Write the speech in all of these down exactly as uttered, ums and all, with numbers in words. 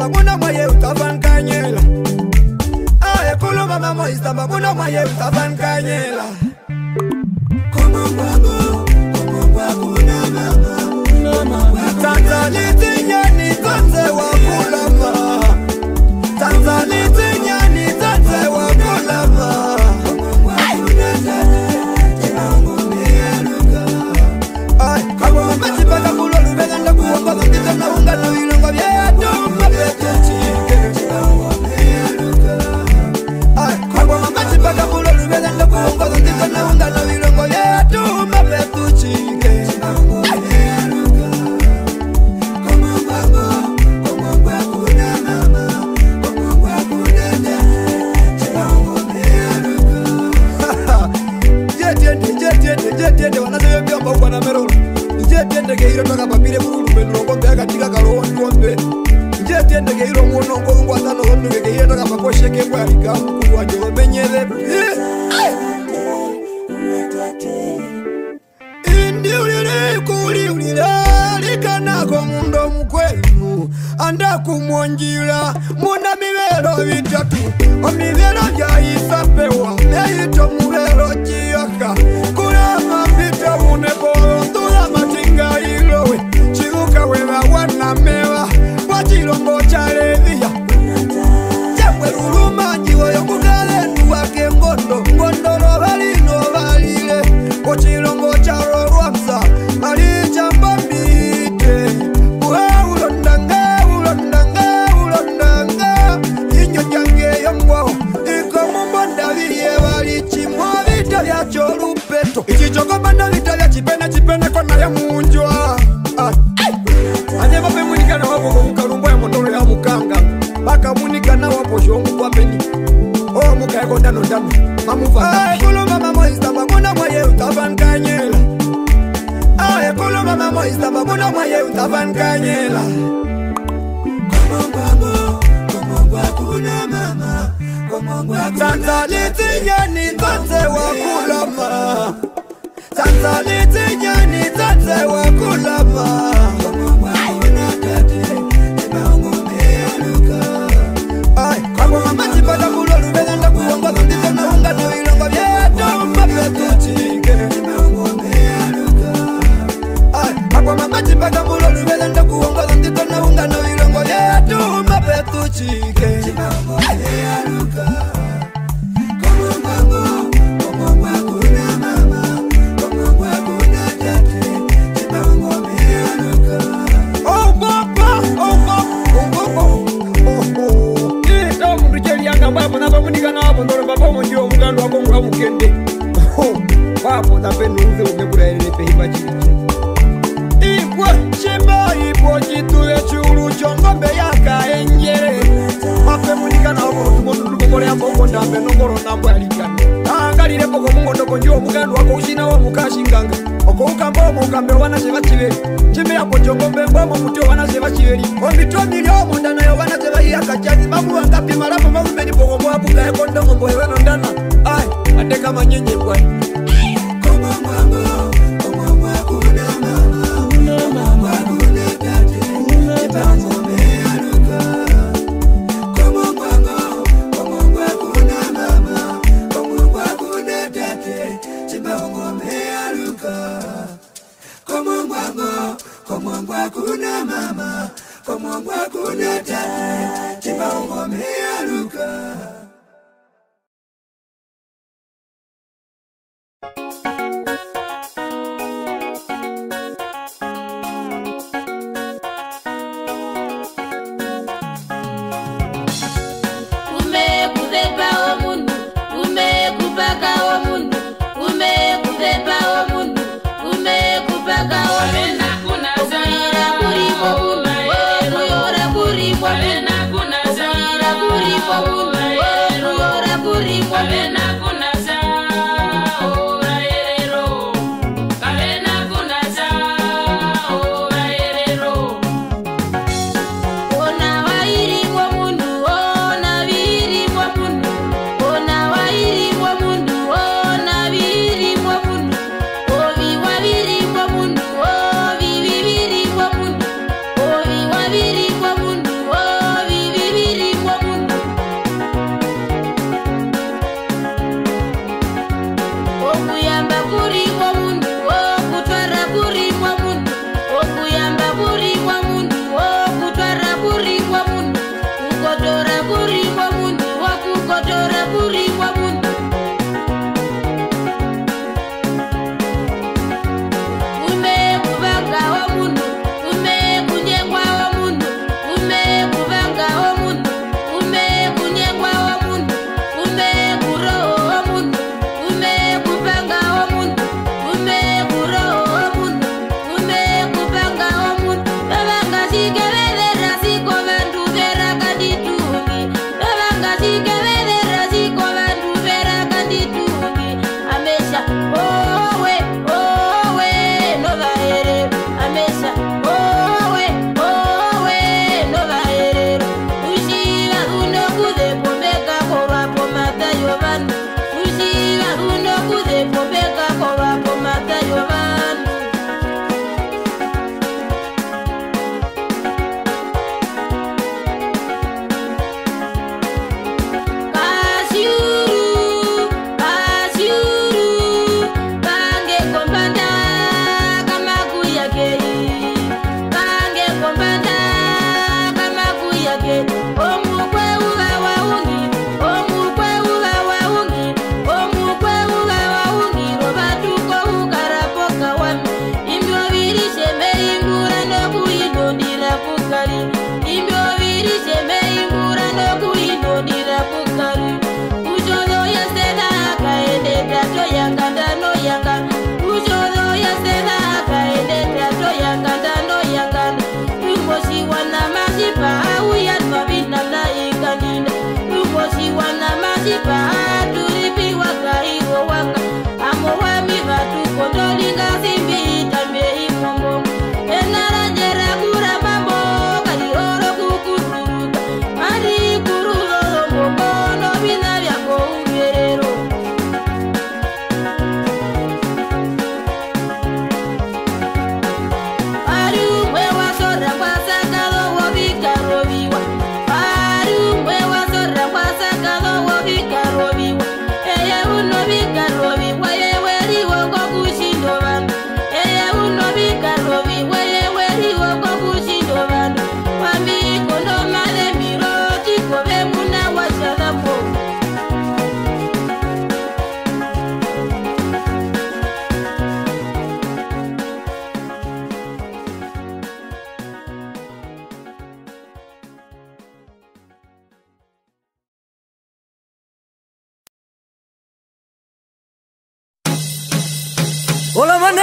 babuna moye utavan kanyela. Aye kulo mama moista babuna moye utavan kanyela. Como babo, como babuna mama. Tanzania nyani tanze wakulama. Tanzania nyani tanze wakulama. Ay, como mati paka kulo lubega ndaku kwa ndita na unga na ilongo bya to mapete chike. Ay, como mati paka kulo lubega ndaku kwa ndita na unga na ilongo bya to mapete chike. Jete wanasema byomba kwa na merolo. Jete ndege iro toka papire bulu melo kombe akatika kalo kombe. Jete ndege iro muno ngo ngwata no ndege iro toka paposhe ke kwa rika mkuu wa joro benyele. Indi ulile kuli ulile likana ko mundo mkwenu anda kumwanjira muna mibero bitatu omibero ya isapewa neito mubero jiaka kurama bita uneboro ndula matinga ilowe chiguka weba wana mewa wachilongo chalevia chakwe ruruma njiwo yokugale nuwake ngondo ngondoro balino balile wachilongo charorwamsa malicha mbambite uwe ulondanga ulondanga ulondanga inyo jange yombo iko mumbonda viye walichimwa vita vya cholupeto ichichoko banda vita vya chipene chipene kona ya munjwa anye vape munikana wapo kwa mukarumbo ya mondoro ya mukanga baka munikana wapo shongu kwa peni o muka eko dano dano mamuva kulo mama moista babuna mwaye utavan kanyela. Aye kulo mama moista babuna mwaye utavan kanyela. Como babo, como bakuna mama, como bakuna. Tanzania nyani tanze wakulama. Tanzania nyani tanze wakulama. Como bakuna tate, ebango mealuka. Aye como mama chipata kulo lubega ndaku wanga ndita na unga no ilongo bya to mapetu chike. Ebango mealuka. Aye como mama chipata kulo lubega ndaku wanga ndita na unga no ilongo bya to mapetu chike. Ebango mealuka. Como babo, como bakuna mama, como bakuna tate, ebango mealuka. Oh papa, oh papa, oh papa, oh oh. Ita mrijeli yanga baba na bamunika na hapo ndoro baba mwendio mugando wako ngwa mukende. Oh baba ndapenda uze umekula ile pehiba chini. Ikwa chimba ipo chitule churu chongombe yaka enjere. Mape munika na hapo tumondo tukole hapo ndambe nongoro nambo alikana. Angalire poko mungo ndoko njio mugando wako ushina wa mukashinganga. Oko ukambo mukambe wana cheva chiveli. Chimbe hapo chongombe ngoma mutio wana cheva chiveli. Ombito milio mondana yo wana cheva yaka chani mamu wangapi marapo mamu meni poko mwa buka ya kondo ngombo hewe nondana. Ay, ateka manyenye kwa. Como mama, como bakuna mama, como bakuna tate, ebango mealuka. Como mama, como bakuna mama, como bakuna tate, ebango mealuka. Como mama, como bakuna mama, como bakuna tate, ebango mealuka. Ovi Ola mane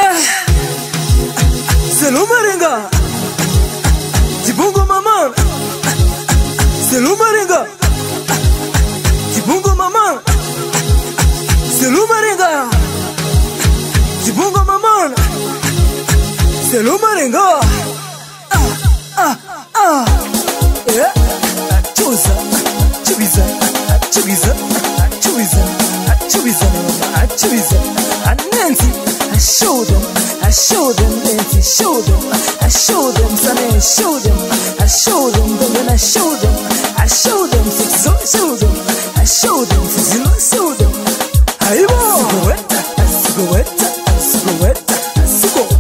Selumaringa Jibungo mama Selumaringa Jibungo mama Selumaringa Jibungo mama Selumaringa Ah ah ah Yeah Chuza Chubiza Chubiza Chubiza Chubiza Chubiza Nancy I show them, I show them, Nancy, show them, I show them, Sunny, show them, I show them, then I show them, I show them, six, so show them, I show them, six, you know, show them. I want a cigarette, a cigarette, a cigarette.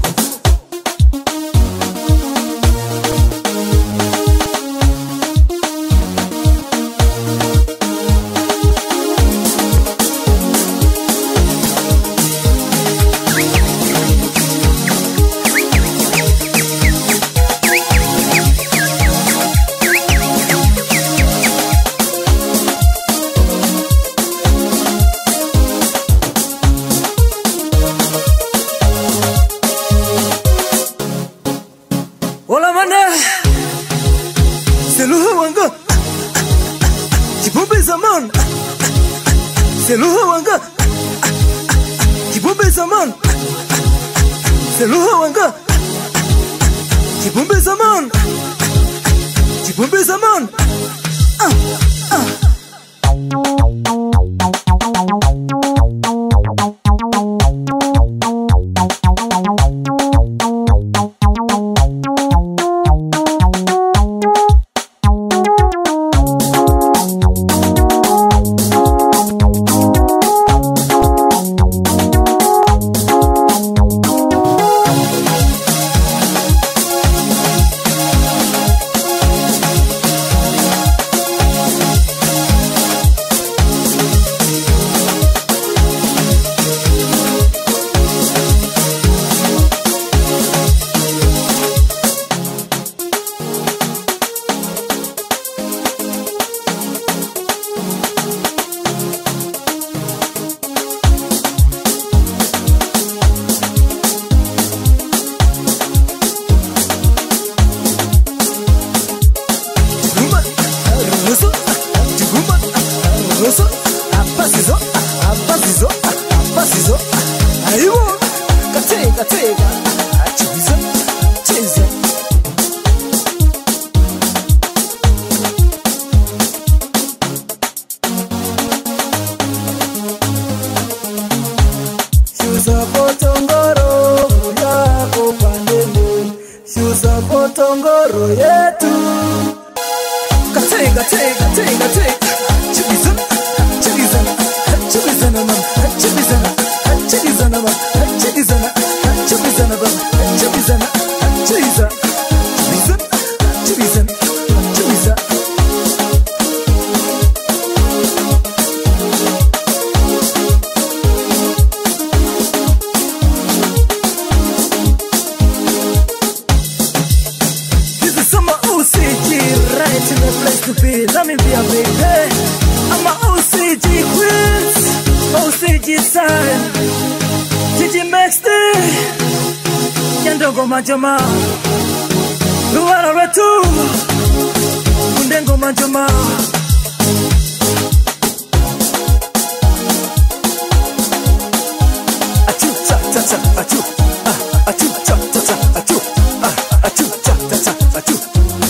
Ola mane Seluha wanga Kibumbe zaman Seluha wanga Kibumbe zaman Seluha wanga Kibumbe zaman Kibumbe zaman Ah ah Potongoro yetu Katega, tega, tega, tega Chibizana, chibizana Chibizana, man Chibizana, chibizana, man Chibizana, chibizana, man Chibizana, chibizana Chibizana, chibizana Chibizana to be, let me be a baby. I'm a O C G quiz, O C G time. Gigi Maxty, Yandogo Majama, Luara Retu, Undengo Majama. Achu cha cha cha, achu, ah, achu cha cha cha, achu, ah, achu cha cha cha, achu.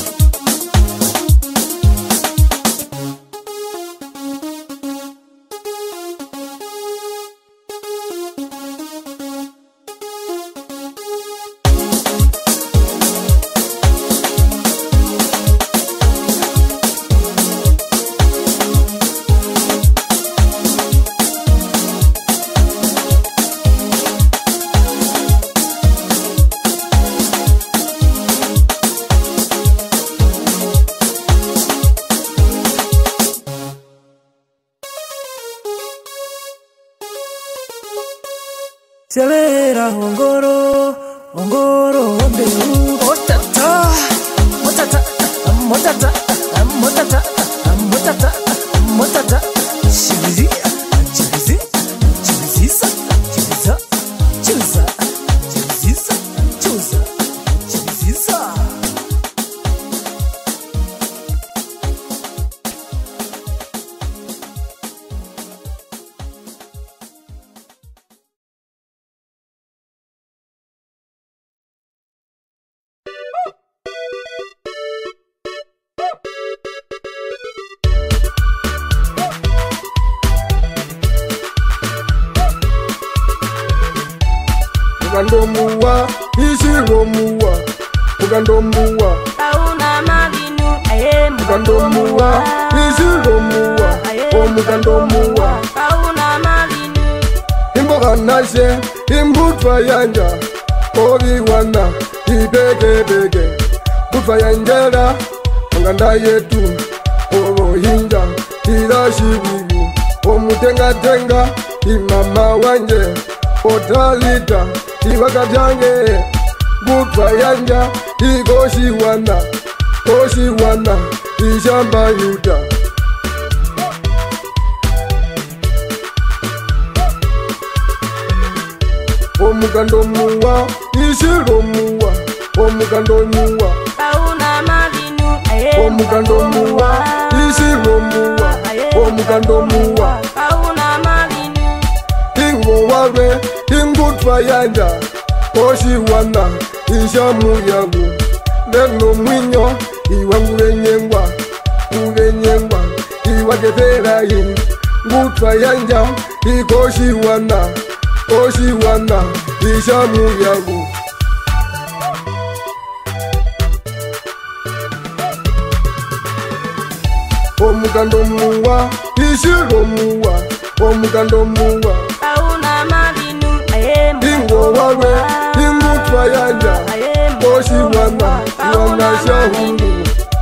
Celera ongoro, ongoro ombeu. Motata, motata, motata, motata, motata, motata. Chibizi, chibizi, chibizi, chibiza, chibiza. mukandomuwa isiromuwa mukandomuwa Pauna mavinu aye mukandomuwa isiromuwa o mukandomuwa Pauna mavinu imboga nashe imbutwa yanja obiwana ibegedege butwa yanjera nganda yetu ohinja irashibiri omutengatenga imama wanje otalita ibakabyange butwa yanja igoshiwana oshiwana ishamba yuda omukandomuwa isiromuwa omukandomuwa Pauna mavinu aye omukandomuwa isiromuwa omukandomuwa Pauna mavinu ingowabe ingutwa yanja oshiwana ishamuyagu neno mwinyo iwangulenyengwa ulenyengwa iwaketerayi ngutwa yanja ikoshiwana oshiwana ishamuyagu omukandomuwa isiromuwa omukandomuwa Pauna mavinu aye ingowabe ingutwa yanja oshiwana iwana shahundu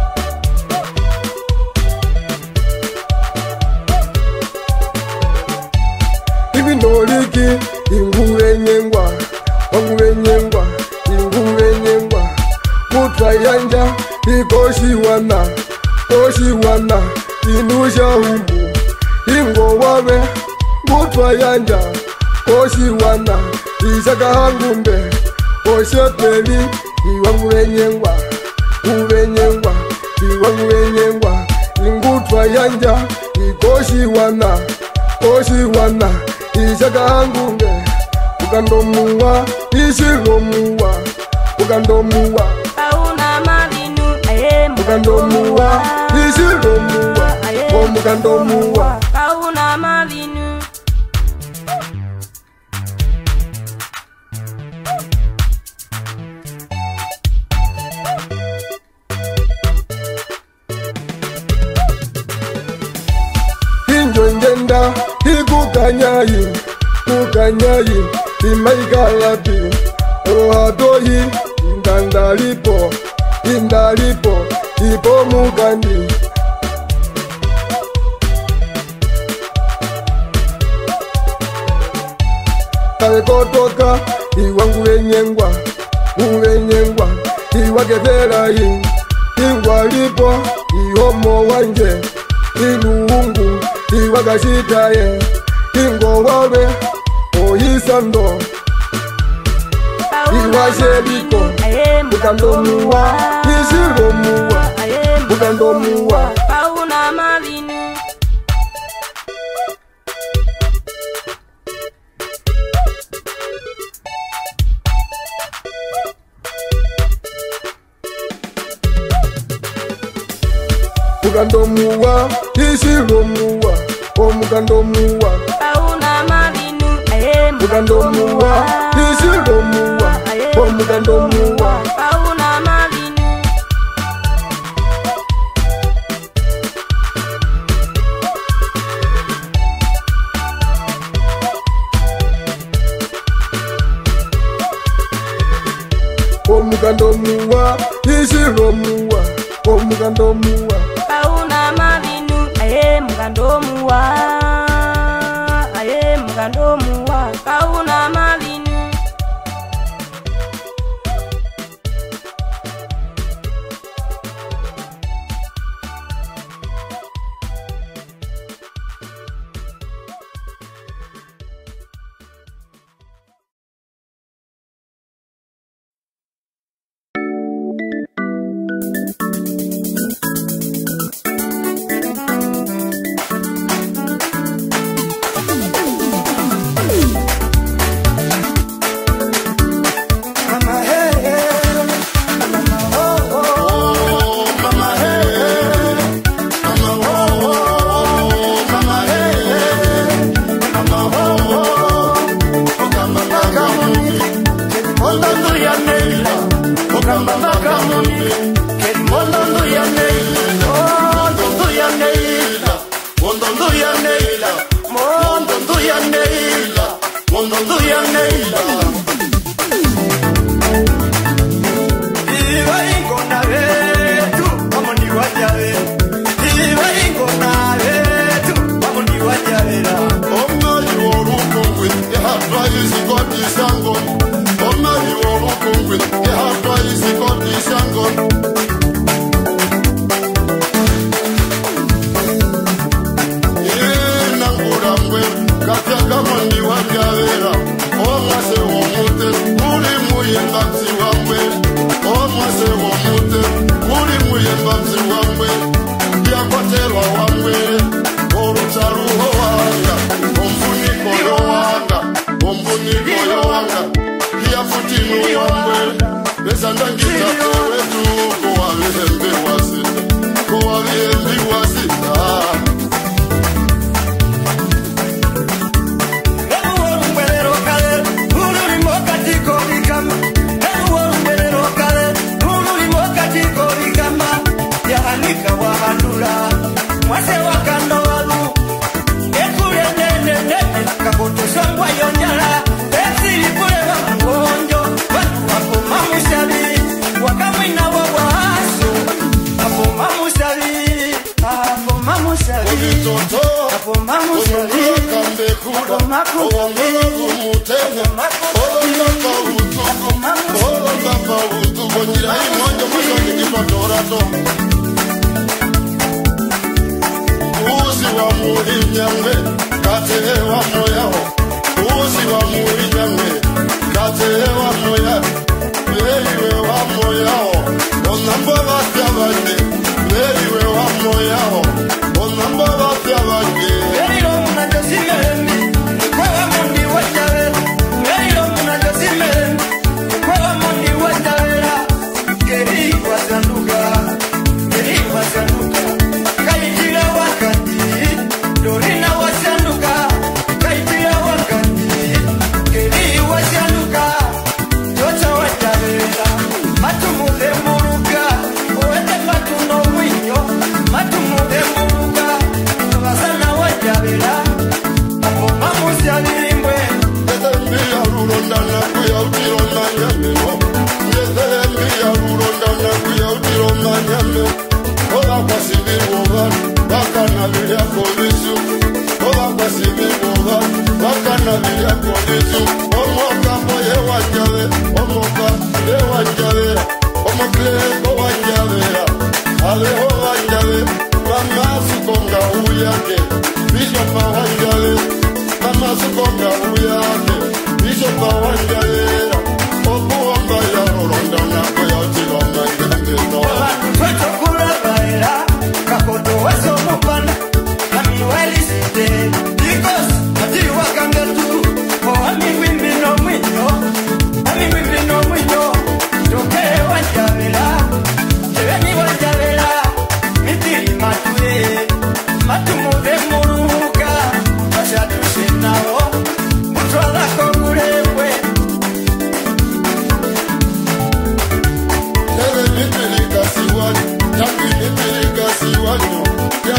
ibindoliki ingulenyengwa wangulenyengwa ingulenyengwa kutwa yanja ikoshiwana oshiwana inushahumbu ingowabe kutwa yanja oshiwana ishakahangumbe oshepeli iwangulenyengwa ulenyengwa iwangulenyengwa ingutwa yanja ikoshiwana oshiwana ishakahangumbe mukandomuwa isiromuwa mukandomuwa Pauna mavinu aye mukandomuwa isiromuwa o mukandomuwa Pauna mavinu injonjenda ikukanyayi kukanyayi imaikalapi rohatoyi indandalipo indalipo ipo mukandi kalekotoka iwangulenyengwa ulenyengwa iwaketerayi ingwalipo ihomo wanje iluungu iwakashitaye ingowabe oyisando iwasheliko mukandomuwa isiromuwa mukandomuwa Pauna mavinu mukandomuwa isiromuwa omukandomuwa Pauna mavinu aye mukandomuwa isiromuwa omukandomuwa Pauna mavinu omukandomuwa isiromuwa omukandomuwa Pauna mavinu aye mukandomuwa aye mukandomuwa Pauna mavinu Katia kama ndi wangavera Omase womute Kuli muyemba msi wamwe Omase womute Kuli muyemba msi wamwe Kia kotelwa wamwe Orutaruho wanga Omfuniko yo wanga Omfuniko yo wanga Kia futinu wamwe Besandangita koretu Kowa vihembe wasita Kowa vihembe wasita Mwase wakando walu Ekule nene nene Kakoto songwa yonyala Esiri kule wa mgonjo Watu wapo mamushabi Wakamwina wa waso Wapo mamushabi Wapo mamushabi Obitoto Wapo mamushabi Omukambe kuda Owangologu mutene Olondapa utuku Olondapa utuku Nyira imonjo Mwisho nikipadorato Uzi wa muhinyambe Kate wa moyaho Uzi wa muhinyambe Kate wa moyaho Weiwe wa moyaho Onambo vafya vande Weiwe wa moyaho Onambo vafya vande Weiro muna josimemi Kwewa mundi wajawe Weiro muna josimemi Kwewa mundi wajawera Keri wasanduka Keri wasanduka Kaitira wakati Dorina wasanduka Kaitira wakati Keri wasanduka Yocha wajawera Matumude muruka Uwete matuno mwinyo Matumude muruka Wasana wajawera Apo mamusi alirimwe Yetembi ya rurondana kuya utirona nyamero Yetembi ya rurondana kuya utirona nyamero Ola kwa sibi woga Baka na vilya kolisu Ola kwa sibi woga Baka na vilya kolisu Omoka boye wanjave Omoka ye wanjave Omokleko wanjavera Aleho wanjave Mama sukonga uyake Bishopa wanjave Mama sukonga uyake Bishopa wanjavera Okuomba ya rurondana kuya utirona nyamero Kweto kula baera Kakoto waso mupana Kami wali site Because Ati wakanga tu O ami wimbi no mwinyo Ami wimbi no mwinyo Toke wajavela Cheveni wajavela Mitiri matue Matumude muruka Washatu shenao Mutwala kongurewe Nere nipirika siwani, yangu nipirika siwani,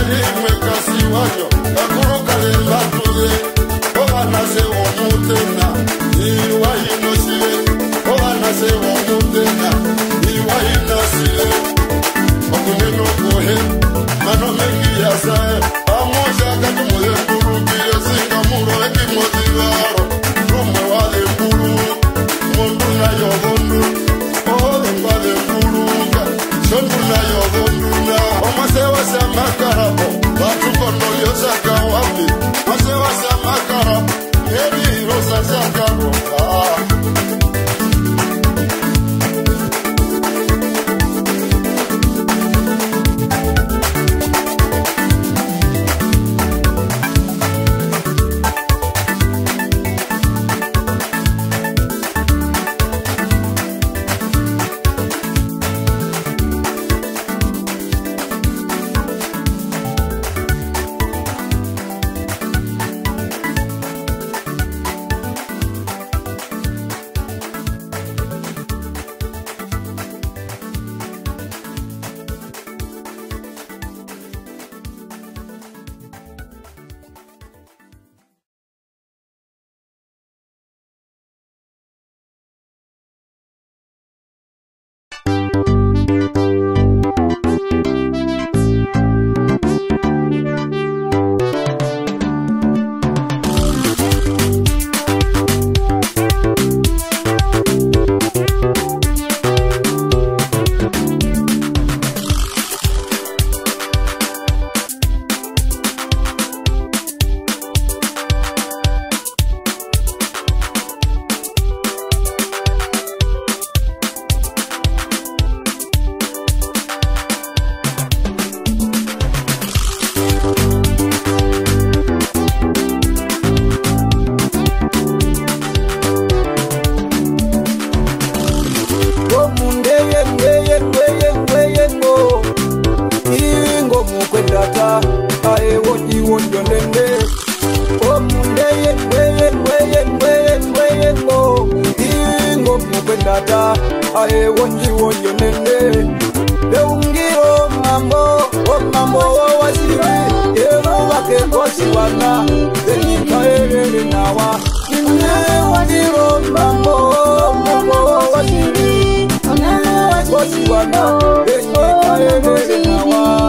mundende omundeye mweye mweye mweye mweye ngo ingo mupendata ae wonji wonje nende leungiro mambo o mambo wasiri ero wake kosiwana denika erere nawa ine wangiro mambo mambo wasiri kosiwana denika erere nawa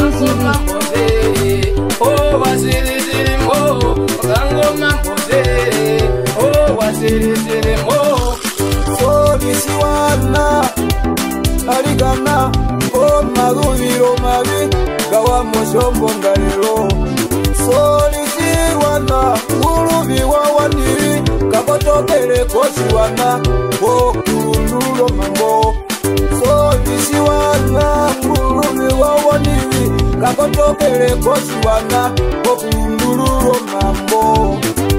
oh wasiri siri mo rango mamboze oh wasiri siri mo so disiwana arigana o maguviro mavi gawa moshombo ngalero solisirwana nguruvi wawaniri kakotokele kosiwana o kulundulo mambo solisirwana nguruvi wawaniri kakotokele kosiwana o kulundulo mambo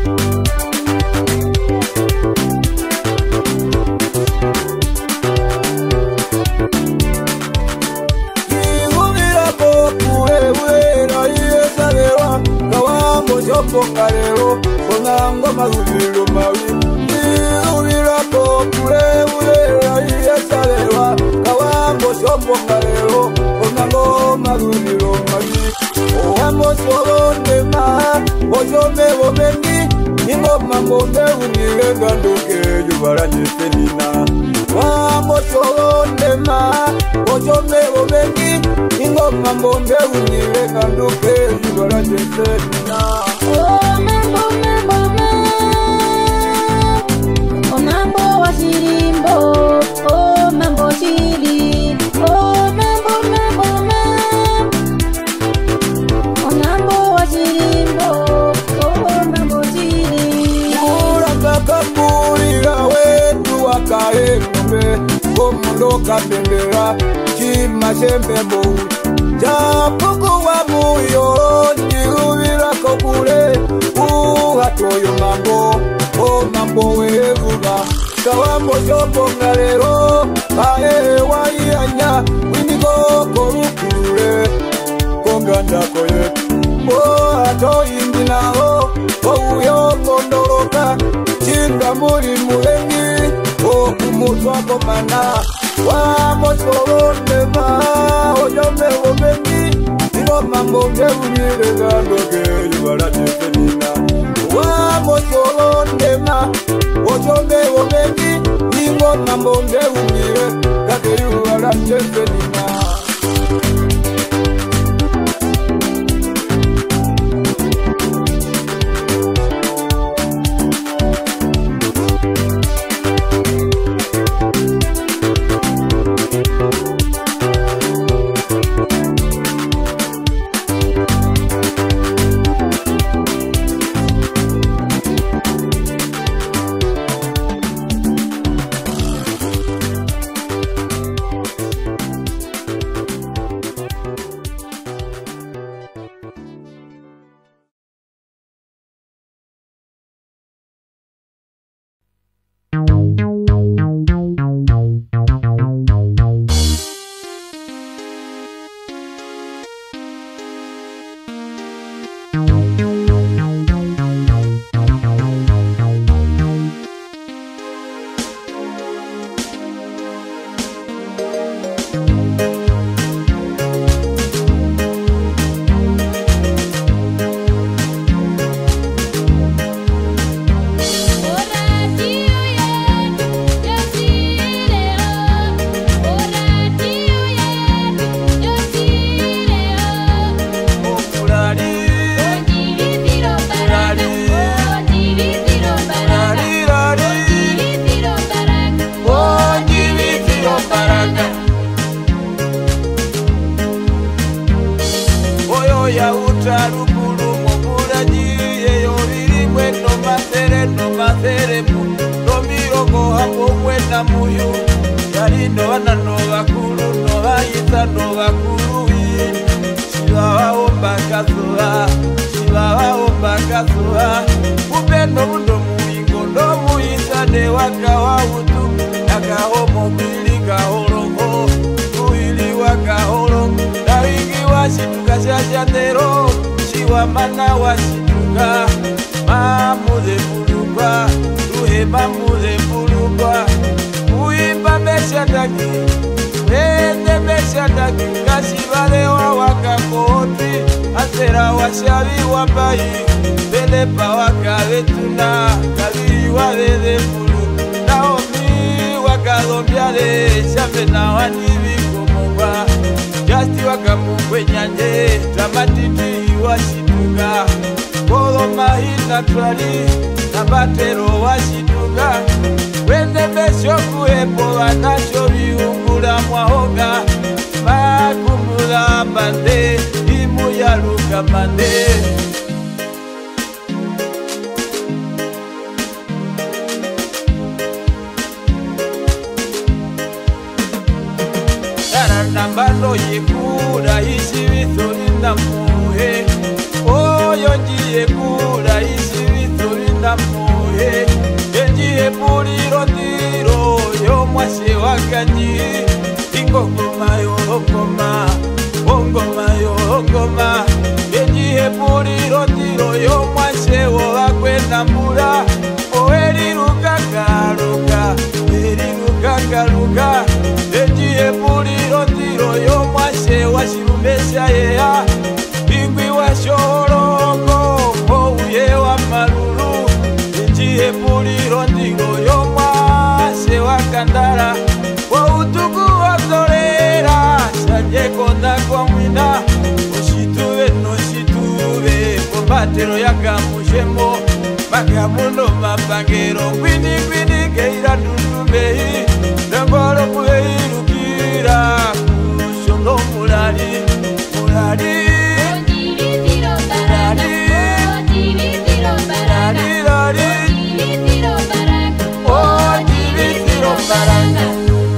Pongarero, ponango maguviro mavi Iruvira kokure urera iesalewa Kawambo shopongarero, ponango maguviro mavi Oamo soronde ma, ojome womengi Ingo mamonde unire ganduke jubara nyeselina Oamo soronde ma, ojome womengi Ingo mamonde unire ganduke jubara nyeselina Oh mambo mambo mambo, oh mambo wasirimbo, oh mambo siri, oh mambo mambo mambo, oh mambo wasirimbo, oh mambo siri. Muranga kapurira wetu wakae ngombe, komundo kandendera, chima sembe mou. Japuku wa muyo, njiuvira kokure, uhatoyo mambo, o mambo wevuga. Kawambo shopo ngalero, kae wa ianya, windigo korukure, konganda koye. O hato indinao, o uyo kondoroka, chinga muri mulengi, o kumutwa komana. Wa mosoronde ma, ojome womengi, ino mambo ngevunire gandoge, yubara jeselina. Wa mosoronde ma, ojome womengi, ino mambo ngevunire gandoge, yubara jeselina. mana washituka mamude bulugwa tuhe mamude bulugwa uimba meshataki ende meshataki kashibalewa wakakoti asera washabi wabai belepa wakabetuna kabiri wabede bulu naomi wakadombiale shamena wanibikomoba Jasti wakamukwe nyanje Dramatiti washituka Kolo mahina twali Nabatero washituka Wende besho kuepo Wanasho viungula mwahoga Makumula mande Imu ya luka mande Nambano yekura isi vitori na muhe Oyo njiye kura isi vitori na muhe Njiye puliro tiro yo mwase wakanyi Ingongoma yorongoma Ongoma yorongoma Njiye puliro tiro yo mwase wakwe nambura Oeri luka karuka Eri luka karuka Njiye puliro tiro yo mwase washirumesha yea Bingwi wa shorongo Ouye wa maruru Njiye puliro tiro yo mwase wakandara Wa utuku wa torera Shanye konda kwa mwina Oshituwe no shituwe Kombatero ya kamushemo Makamuno mapangero Kwini kwini keira tundumehi Nangoro kuheiru kira Kushondo mulari Mulari Ojibitiro baranga Ojibitiro baranga Ojibitiro baranga Ojibitiro baranga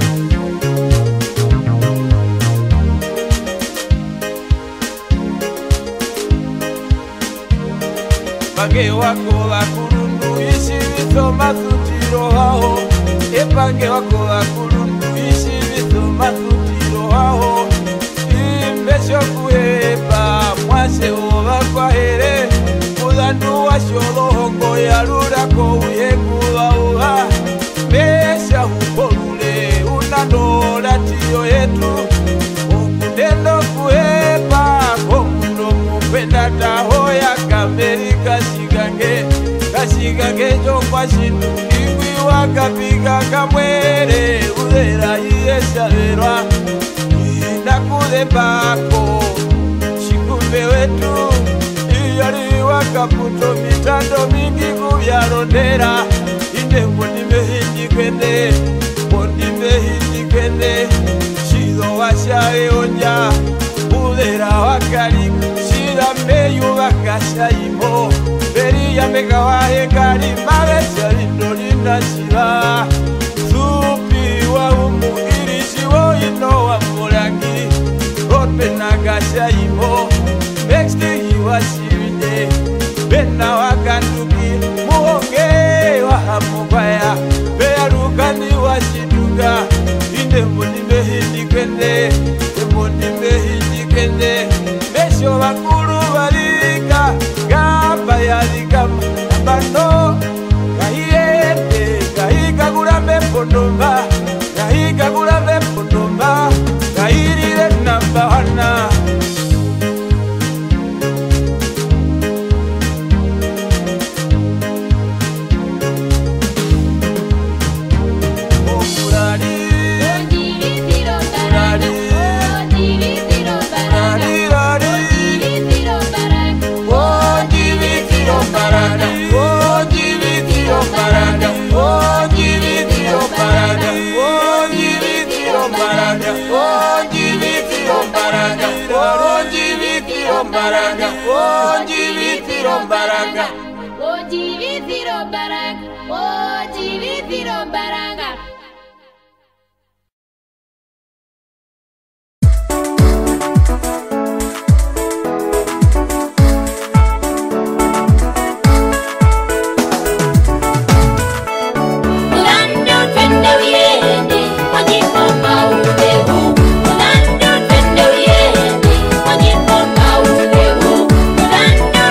Pange wako wakurundu isi vito matutiro hao Epange wako wakurundu isi vito matutiro hao Imbesho kuhepa mwase oba kwa here Mudandu wa sholo hongo ya lura ko uhekula uha Mesha hupolule unandola tiyo yetu Okudendo kuhepa komundo mupenda taho ya kameri kashigange Kashigange jokwa shindu Iwi wakapiga kamwere Udera iesha verwa Inakude bako Shikumbe wetu Iyari wakaputo mitando mingi kuyarondera Inde mbondi mehindi kwende Mbondi mehindi kwende Shido washae onja Udera wakari Shida meyu wakasha imo Beri ya meka wahe kari Maresha indolina shira Supi wa umu irishi wo ino wa murangi Rope nagasha imo Next day wa shiride Bena wakanduki Muonge wa hamubaya Bea rukani wa shiduga Inde mboni mehindi kwende Mboni mehindi kwende Mesho wakuru walika Gamba yalika Nambano Kahiyete Kahika kurambe pondomba Kahika kurambe pondomba Kahirire namba wana Ojibitiro baranga Ojibitiro baranga Ojibitiro baranga Ojibitiro baranga Ojibitiro baranga Ojibitiro baranga Ojibitiro baranga Ojibitiro baranga Ojibitiro baranga Ojibitiro baranga Ojibitiro baranga Ojibitiro baranga Mulando twende uyende Wajipoma ulehu Mulando twende uyende Wajipoma ulehu Mulando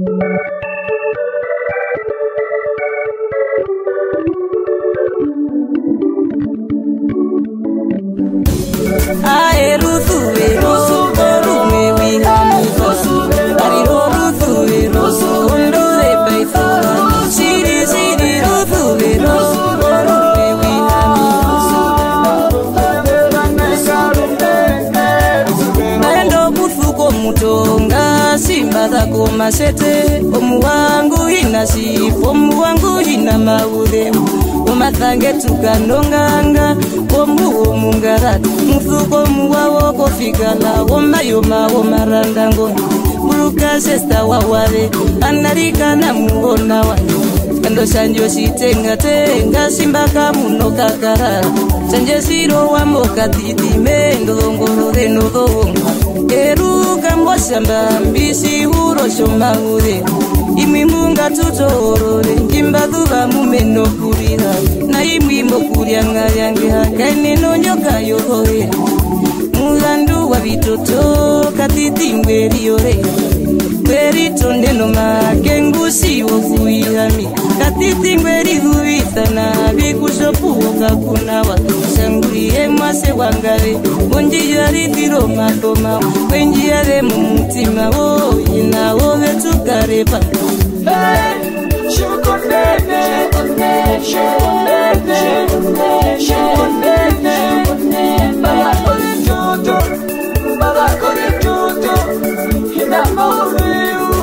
Masete omuwangu ina sifu omuwangu ina maude umathange tukanonganga omuwo mungarati mufuko muwawo kofikala womayoma womarandango muruka sesta wawale anarika na muona wanyo kando sanjo sitenga tenga simbaka muno kakara sanje siro wa mokatiti mendo ngoro de no donga eruka mbosamba mbisi huro shomaude imimunga tutorore kimbaduba mumeno kurira na imwimo kuryanga yange hakaine no nyoka yohore mulandu wa bitoto katiti ngweri yore ngweri tonde no makengusi wofuihami katiti ngweri huitana bikushopuka kunawa sanguriye mwase wangare onjiyari tiro matoma wenjiyare mumutima wo inawo betukarepa hey shukonene shukonene shukonene barakore joto barakore joto inamoreu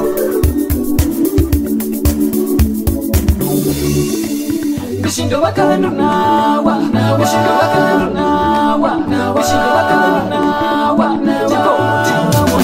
Bishindo wakano nawa, bishindo wakano nawa, bishindo wakano nawa, jiko jiko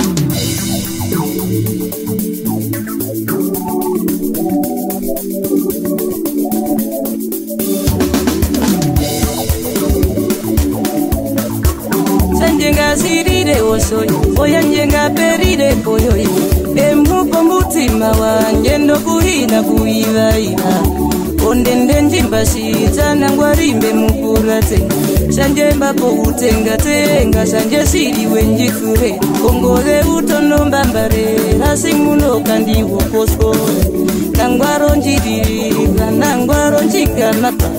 Sanjenga sirire osoyi, oyanjenga perire koyoyi, emuko mutima wanje ndokuhina kuivaira. Ondende njimba shitana ngwarimbe mukurate Shanje mbapo utenga tenga shanje siri wenjifure Kongole utono mbambare Hasi muno kandi wokoskore Nangwaro njirira nangwaro njika napa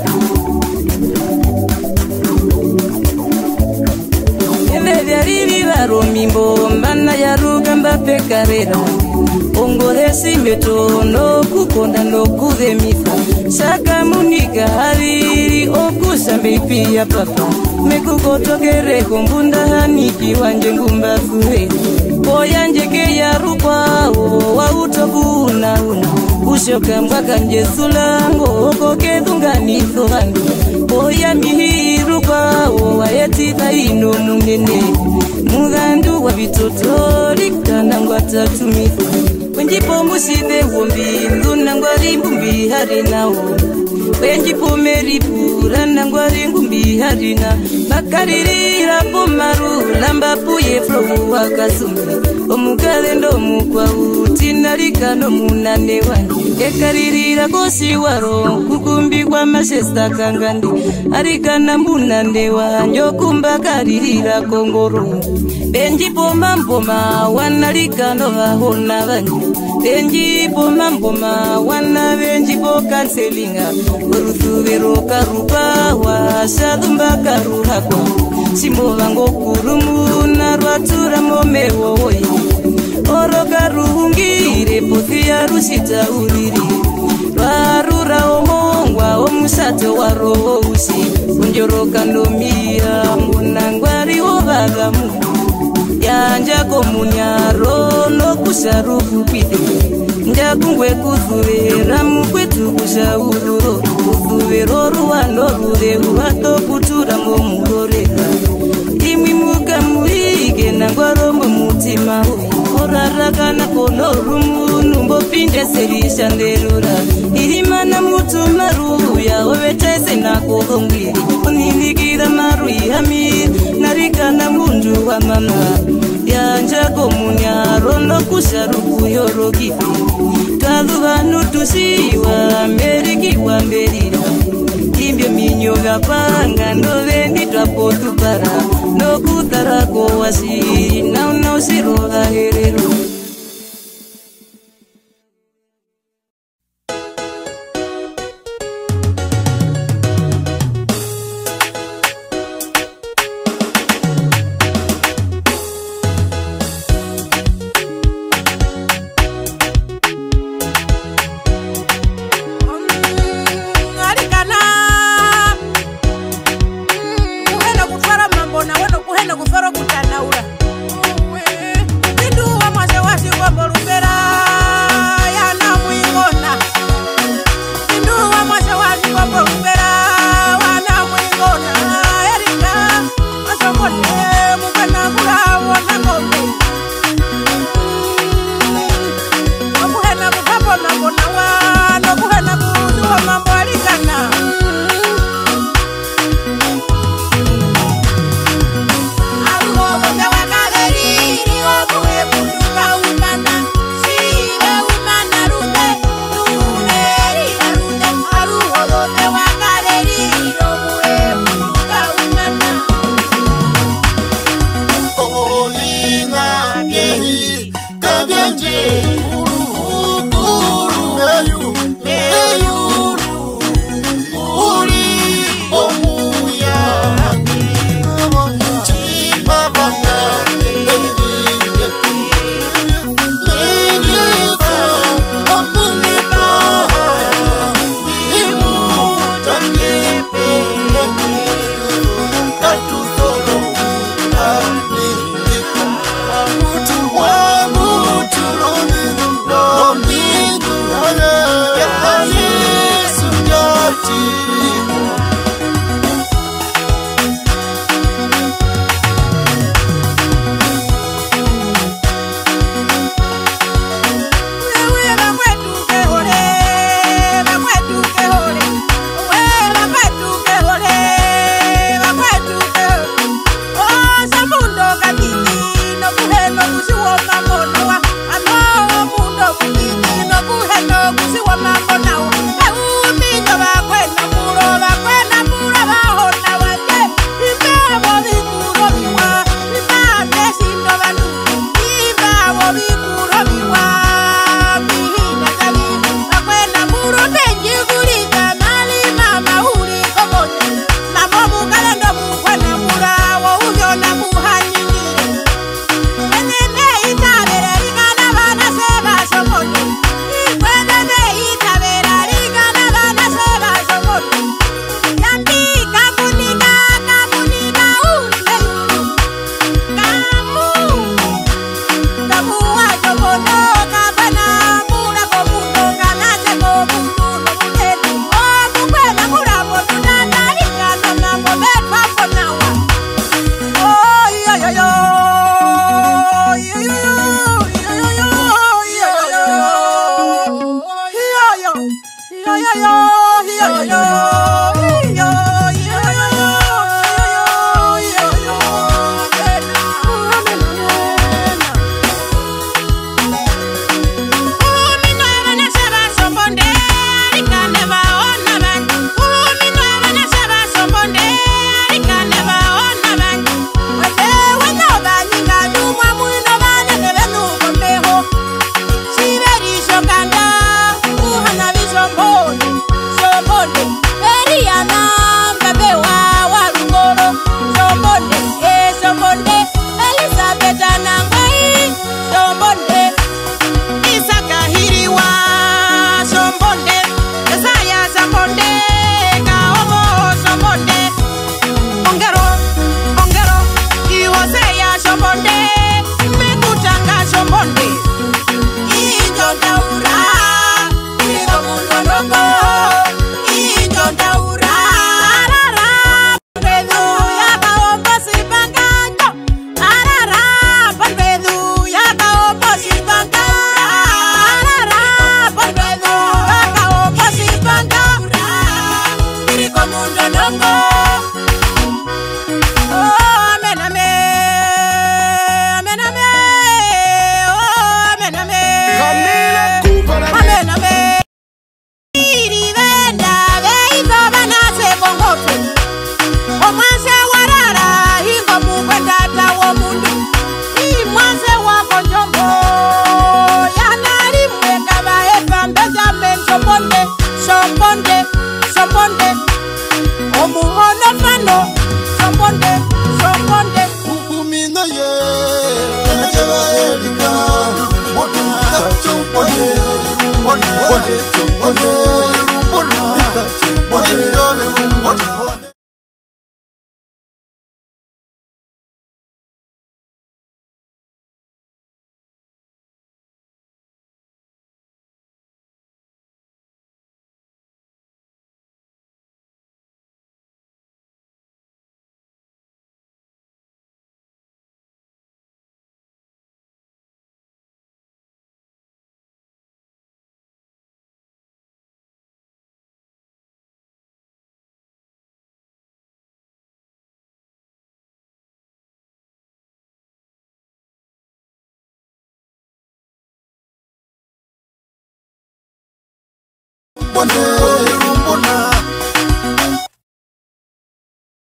Elevya rivi varo mimbo Mbana ya ruga mbape karera Ongole simbeto no kukonda no kude mifa Saka munika hariri okusambe pia papa Mekukotokere kumbunda haniki wanje ngumba fuhe Boyanje ke ya rukwao wa utokuna una Ushoka mwaka njesulango oko kedungani thorangi Boya mihiru kwao wa yetita ino nungene Mugandu wa bitotori kanangwa tatumifa Wenjipo muside wombi nduna ngwari ngumbi harinawo Wenjipo meripura nangwari ngumbi harina Bakaririra pomaru lamba puye flow wakasumbi Omugale ndo mukwa utinarika no munane wanyi Ekaririra kosi waro kukumbi kwa mashesta kangandi Arikana munane wanyo kumba karirira kongoro Benjipo mamboma wanarika no wahona wanyi Benjipo mamboma wana benjipo kanselinga Urutuvero karupa wa shadumba karuha kwa Simbo vango kurumu na rwatura momewo woyi Oro karuhungire pothia rusita uriri Rwarura omongwa omusato waro usi Unjoroka nomia munangwari ovagamu Yanja komunyaro no kusarufu pite Njagungwe kuthuvera mukwetu kushaururo Kuthuvero ruwano rure uhato kutura momuroreka Imwi muka muige nangwaro mumutima hui Oraraka kono rumu numbo pinde serisha nderura Ihimana mutu maruya ovetaise na kohongwiri Uniligira marui hamir narika na mundu wa mama Yanja komunyaro no kusharuku yorogipi Tadhuva nutusiwa meriki wa merira Imbyo minyo gapanga novendi twapotu para No kutarako wasi na unausiro aherero Hey, kabyanje uru uru meyu meyu uri omuya chima bana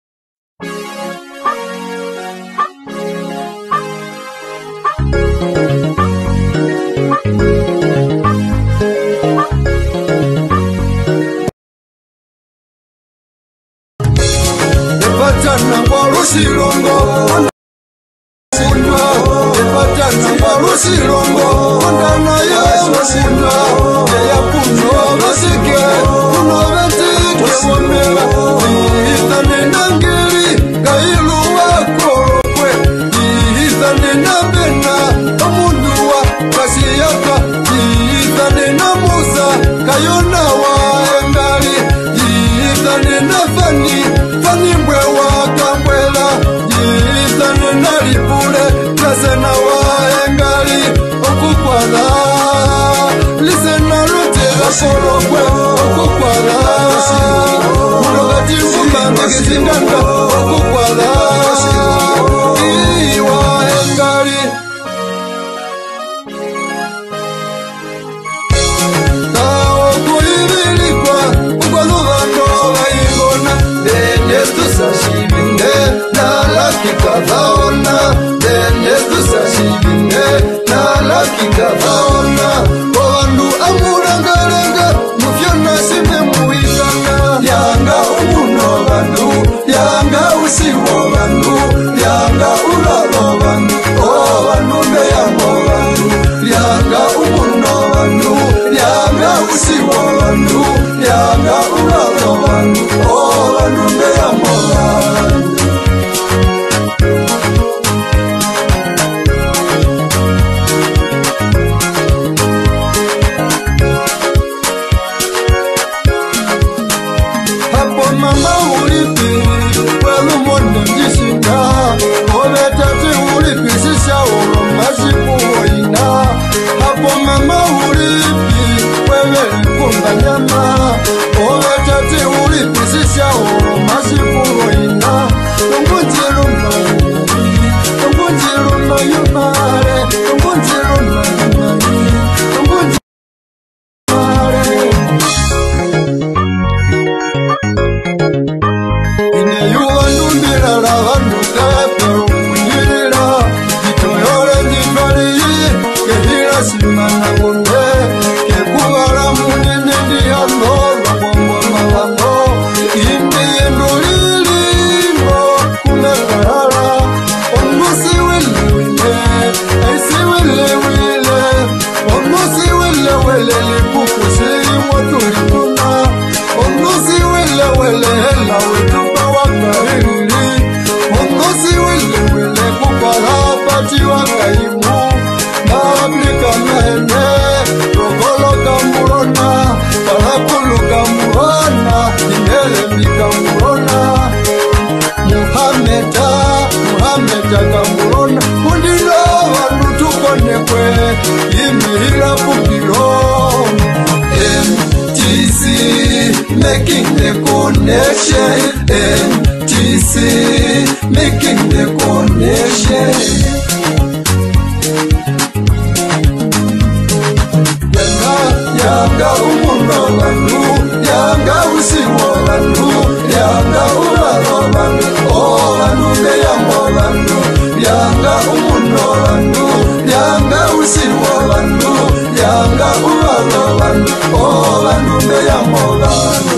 Thank you. milongo ondana yesosinda eyakuno basike kuno betike bomera ihitane nangiri kailu wakorokwe ihitane nabena omundu wa kasiyaka ihitane na musa kayona wa engali ihitane na fani fani mbwe wa kambwela ihitane na lipule kasena wa engali okukwala lisena lutera korokwe okukwala mulogati mbumanga kisinganga okukwala iwa engali tawo kuibilikwa ukwaluvando vaingona dende tusashibinde nalakikavaona dende tusashibinde nalakikavaona ovandu amurangarenga mufyona simbe muitana yanga umuno vandu yanga usiwo vandu yanga ulalo vandu o vandu mbeyamo vandu yanga umuno vandu yanga usiwo vandu yanga ulalo vandu o vandu mbeyamo vandu hapo mama ulipi welu mwone mjishinda oletati ulipi sisha uro masiku woina hapo mama ulipi wewe likumba nyama oletati ulipi sisha uro masiku woina tungunjiru mayumari tungunjiru mayumare tungunjiru mayumari tungunjiru ineyuwanumbira lavandu kapero kunyirira itoyore njifariyi kehira simana gonde kekuvala munene ndiyandolo bongo malamo indiyendo lilimo kumekalala onusi wilewile aisi wilewile onusi wilewile lipukusirimwatulimuna onusi wilewile helawetupa wakariri onusi wilewile kukalapati wakaimu maaplika maene rogoloka murona kalakuluka murona imelembika murona muhameta muhameta kamurona kundilo vandu tukonekwe imihila pupilo M T C making the connection M T C making the connection yanga yanga umuno vandu yanga usiwo vandu yanga ulalo vandu o vandu beyamo vandu yanga umuno vandu yanga usiwo vandu yanga ulalo vandu o vandu beyamo vandu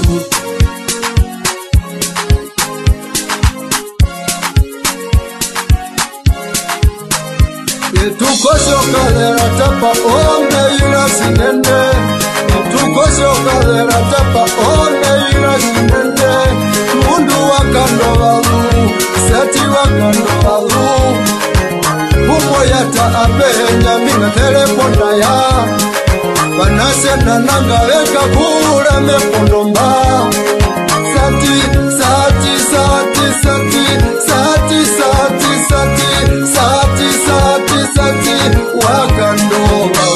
etukosyokalera tapa omeira sinene etukosyokalera tapa omeira sinene mundu wakando valu sati wakando valu umoyata abenyamina telepondaya vanasena nangaveka kula mepondomba sati sati sati sati sati sati sati sati sati sati wakandova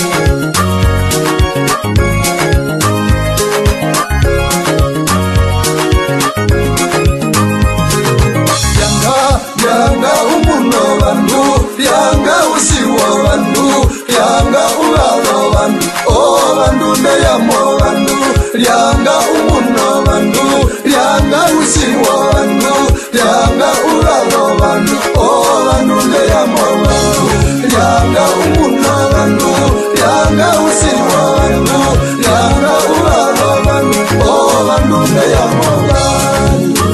yanga yanga umuno vandu yanga usiwo vandu yanga ulalo vandu o vandu mbeyamo vandu yanga umuno vandu yanga usiwo vandu yanga ulalo vandu o vandu mbeyamo vandu yanga umuno vandu yanga usiwo vandu yanga ulalo vandu o vandu mbeyamo vandu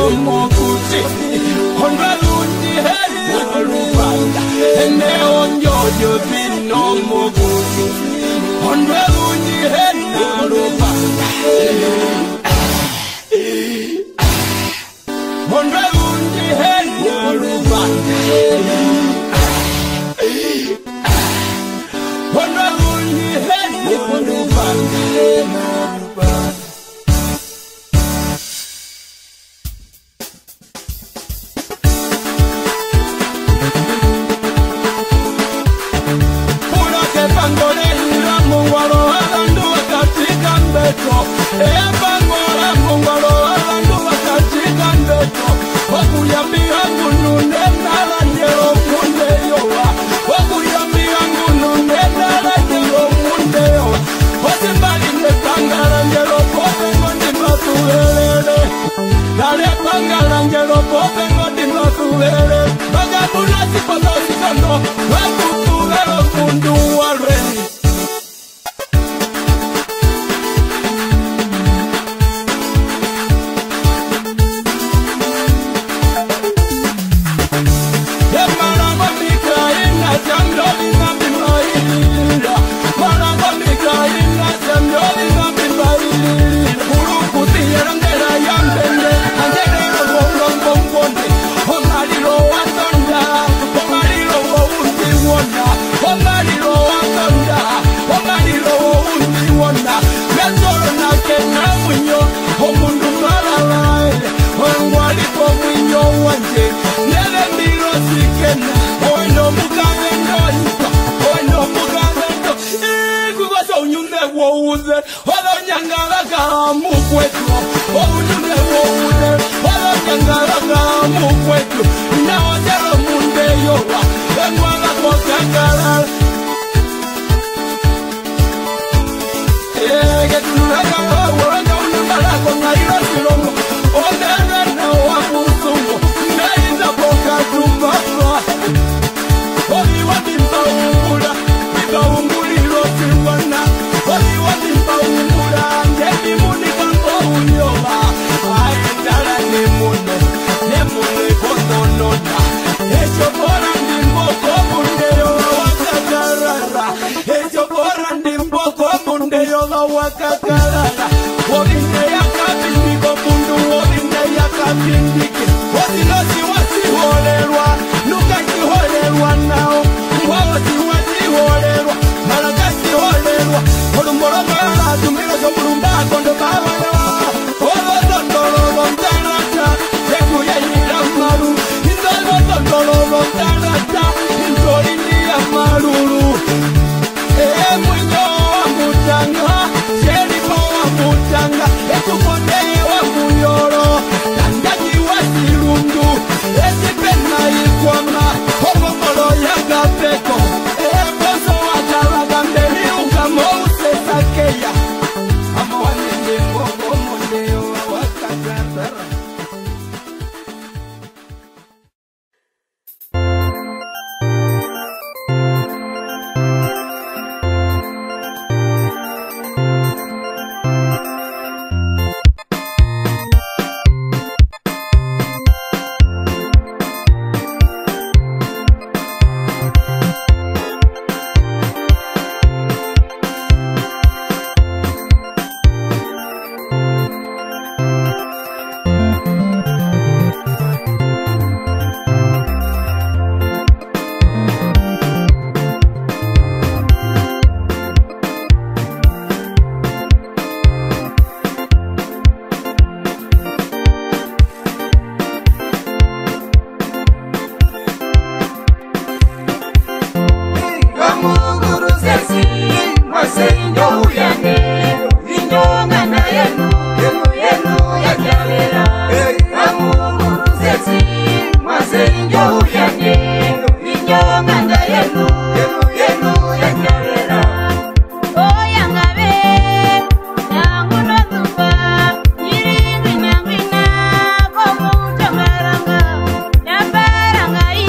mokuti Honra lundi heri olubanda Ene onjojo bino mokuti Honra lundi heri olubanda Honra lundi heri olubanda Honra lundi heri olubanda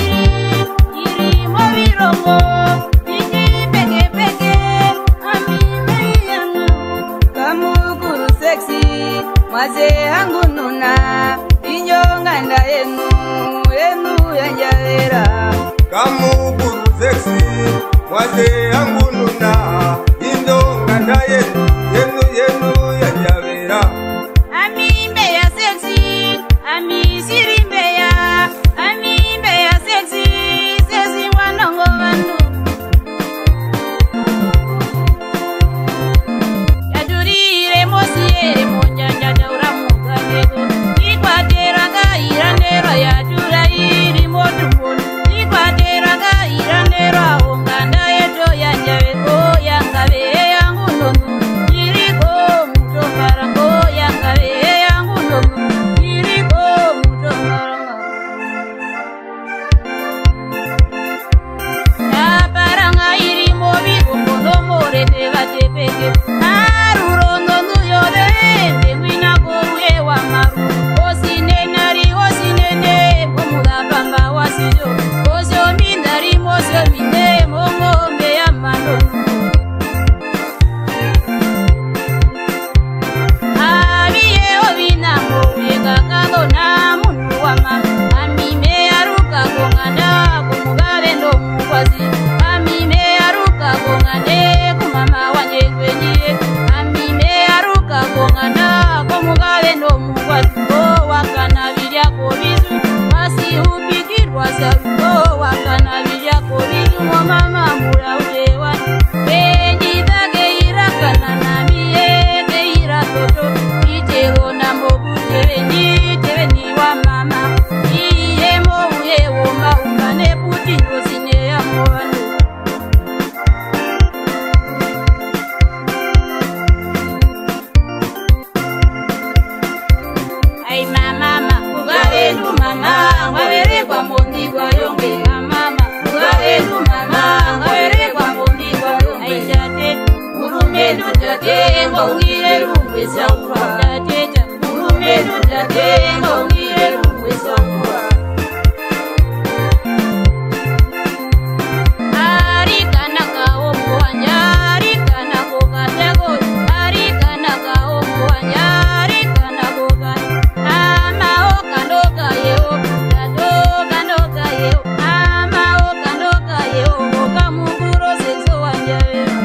Peke peke, ami yanjavera kamukuru sexy mwase yangu nuna indo nganda yenu yenu yenu yanjavera ami mbeya sexy ami siri mbeya ami mbeya sexy sexy wanongo vandu yadurire mosiere monjanja daura muganego ikwatera gaira ndero yadura iri motumboni ikwatera gaira ndero aunganda yeto yanjaveko yangave yangu nongo iriko mutombarango yangave yangu nongo iriko mutombarango yaparanga iri movikombonomorete vatepeke aruronongu yorende mwinakoruye wamaru osinenari osinene momugapamba wasijo osomindari mosomine mongombe yamanonu aviye ovinamo uyekakako na munhu wama amime aruka konganda kumugave ndomukwasi amime aruka kongande kumama wanyekwenyiye amime aruka konganda kumugave ndomukwasi o wakana viryako vizu masihupikirwa saruko wakana viryako vizu momama muraudewani enjitakeyirakana namiye keiratoto itero nambokutevenyi teveni wa mama iye mouye womaunga neputindosineya movandu ai mamama ugavendu mama ngaverekwa mondigwa yonge amama ugavendu mama ngaverekwa mondigwa yonge aitate murumedu tate ngaungire rungwe saura tateta murumedu tate ngaungire rungwe saura arikanakawo muwanja arikanako katego arikanakawo muwanja arikanako katego amao kandoka yeo kandoka ndoka yeo amao kandoka yeo okamukuro senso wanjavera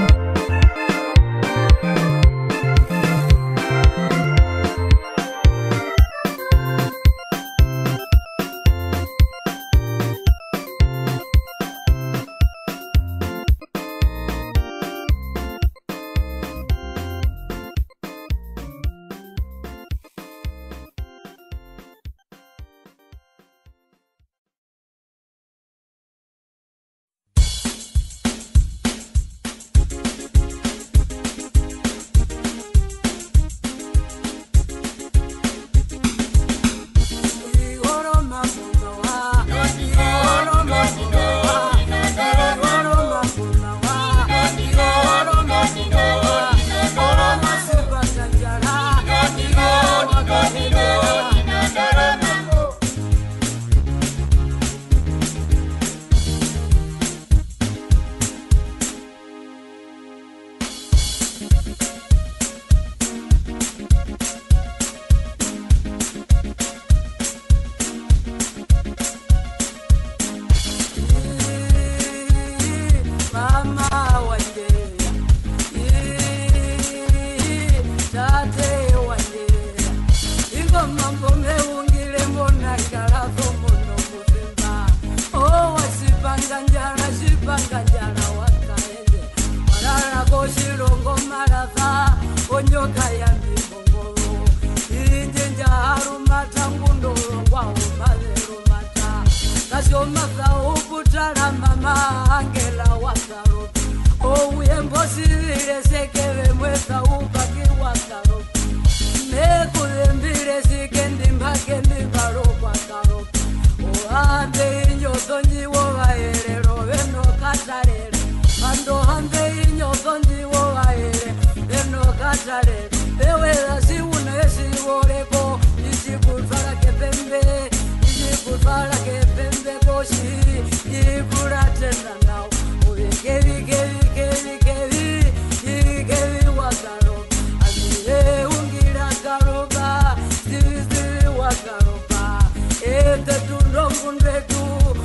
Ete tu rongun betu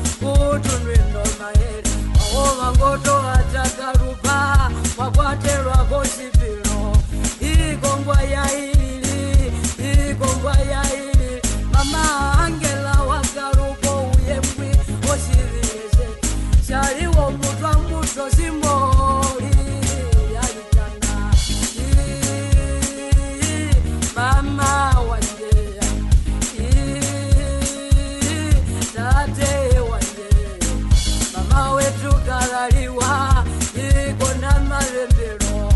kaliwa iko na marembero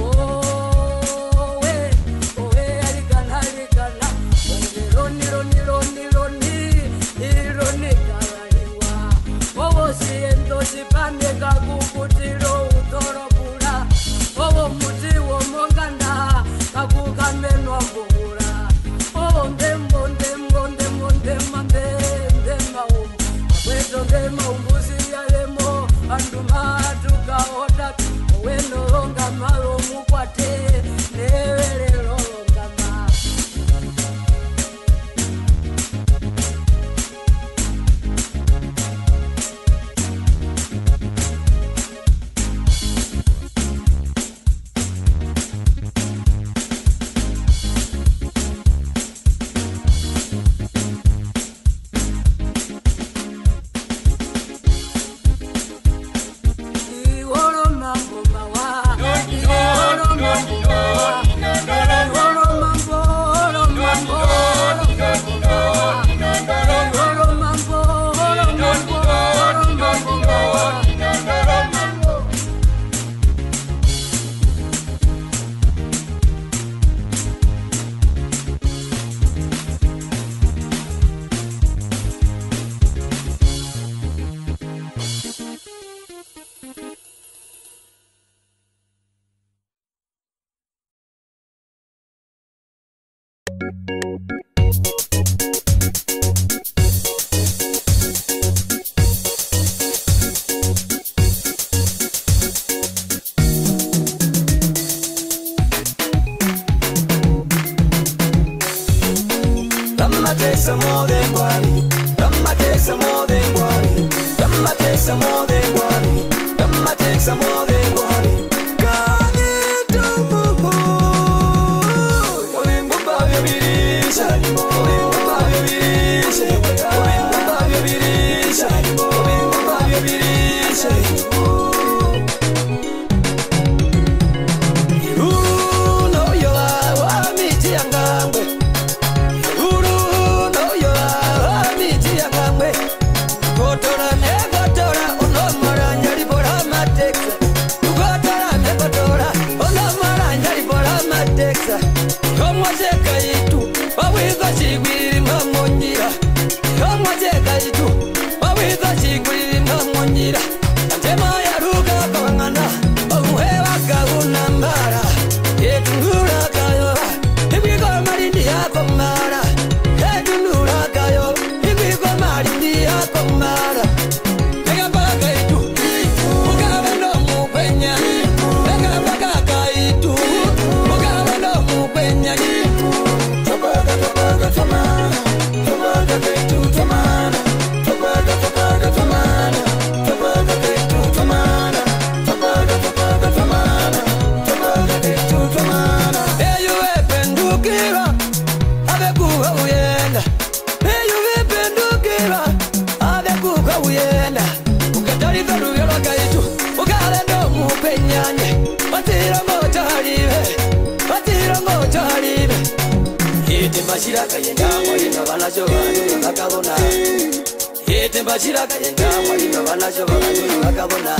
oh we oh we alikana alikana roni roni roni roni roni kaliwa oh siendo sipande kakukutiro utorobula oh muti wo mongana kakukamenwa mbura oh ndembo ndembo ndembo ndembo ndembo Weto ndema umbuzi ya lemo anduma tukaota weno longa malo mukwate newele longa ma I'ma take some more than worry. I'ma take some more than worry. I'ma take some more than worry. I'ma take some more than worry. God, it don't move. Oye, mumba vya birisha. Oye, mumba vya birisha. Oye, mumba vya birisha. Oye, mumba vya birisha. You know you are what me tiangangwe. Gotora ne gotora ono maranya libora matexa. Gotora ne gotora ono maranya libora matexa. Como se caitu, bawiza chigwiri mamonyira. Como se caitu, bawiza chigwiri mamonyira. Tema ya ruga kangana, ohewa kauna mara. Etungura kayo, ibigo marindi yako mara. Etungura kayo, ibigo marindi yako mara. Ega baka itu, mugabe no mupenya. Ega baka itu, mugabe no mupenya. Tabaga tabaga tamana, tabaga itu tamana, tabaga tabaga tamana, tabaga itu tamana, tabaga tabaga tamana, tabaga itu tamana. Eyo ependukira, abekuwa uyenda. Eyo ependukira, abekuwa uyenda. Ukatari karubyo bakaitu, ukale ndo mupenyanye. Batira mocha haribe, batira mocha haribe. Yete bashira kayenda mwalino banacho bantu bakabona. Yete bashira kayenda mwalino banacho bantu bakabona.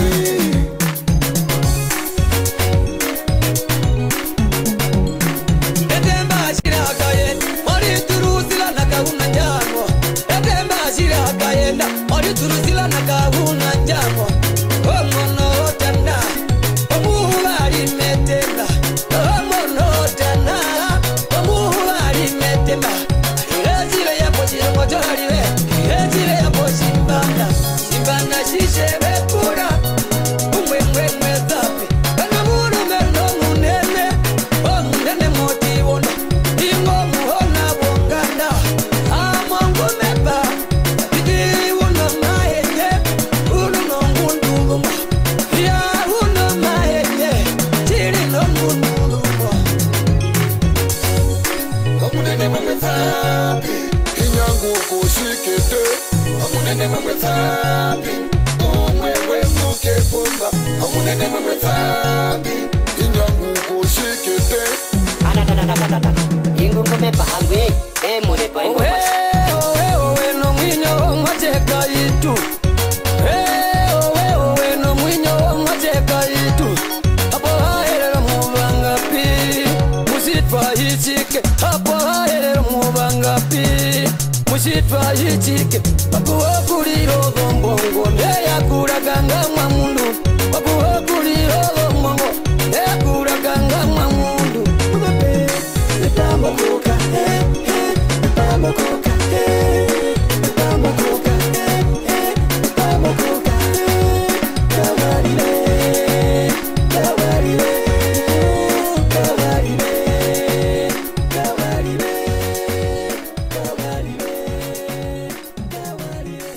Yete bashira kayenda mwali turusila nakabuna njamo. Yete bashira kayenda mwali turusila nakabuna njamo. Omono tanda, omuhari metenda. Omono tanda, omuhari metenda. Ezile ya pochira mochari we, ezile ya pochimbana. Chimbana shishe vekura, umwe mwe mwe zapi. Kana muru meno munene, o munene moti wono. Ingo muhona bonganda, amongo mepa. Iti uno maenye, uno nongunduluma. Ya uno maenye, chiri nongunduluma. Amunene mwe zapi, inyangu kushikete. Amunene mwe zapi, umwewe muke pumba. Amunene mwe zapi, inyangu kushikete. Ingo ngome pahangwe, eh mone pa ingo. Owe, owe, owe, no mwinyo, mwacheka itu. Owe, owe, owe, no mwinyo. yichike bakuokulira obombongo neyakulaganga mwamundu bakuokulira obombongo neyakulaganga mwamundu epambakuka epambakuka epambakuka epambakuka kabarire kabarire kabarire kabarire kabarire kabarire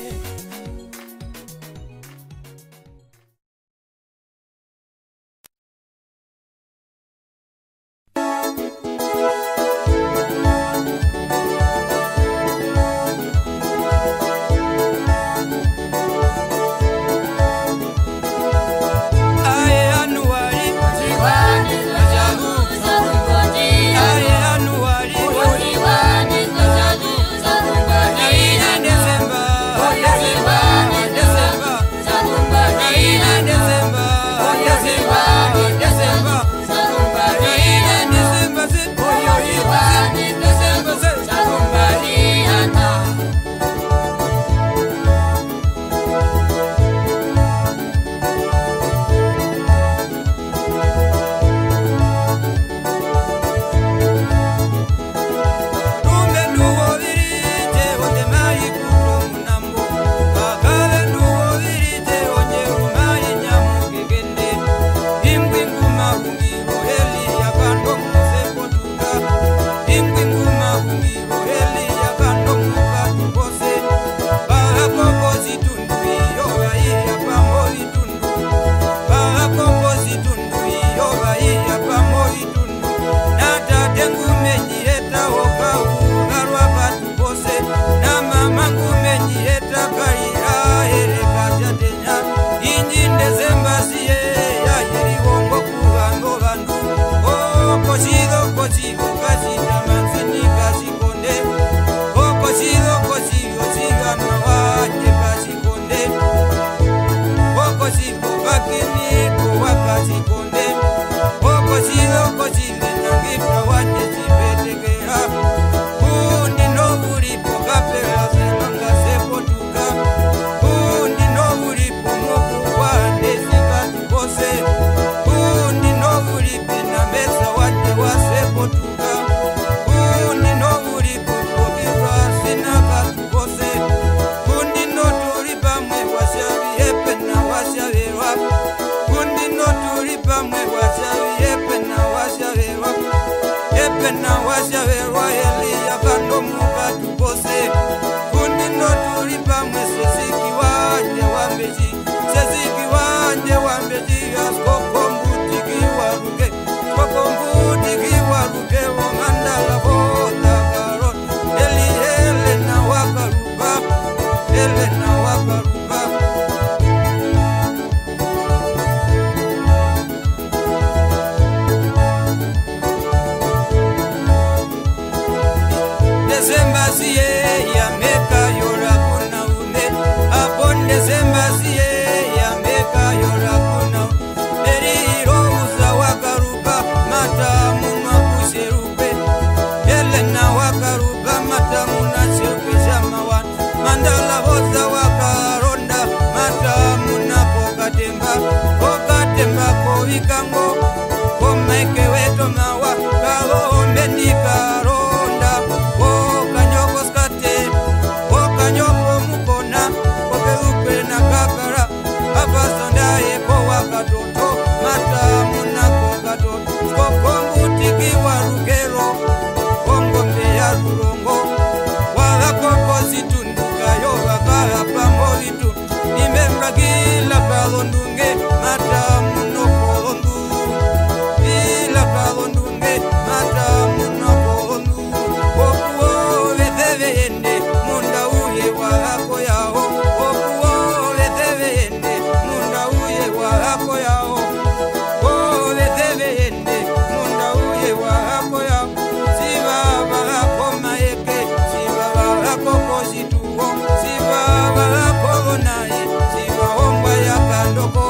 Siva, Siva, Siva, Siva, Siva, Siva,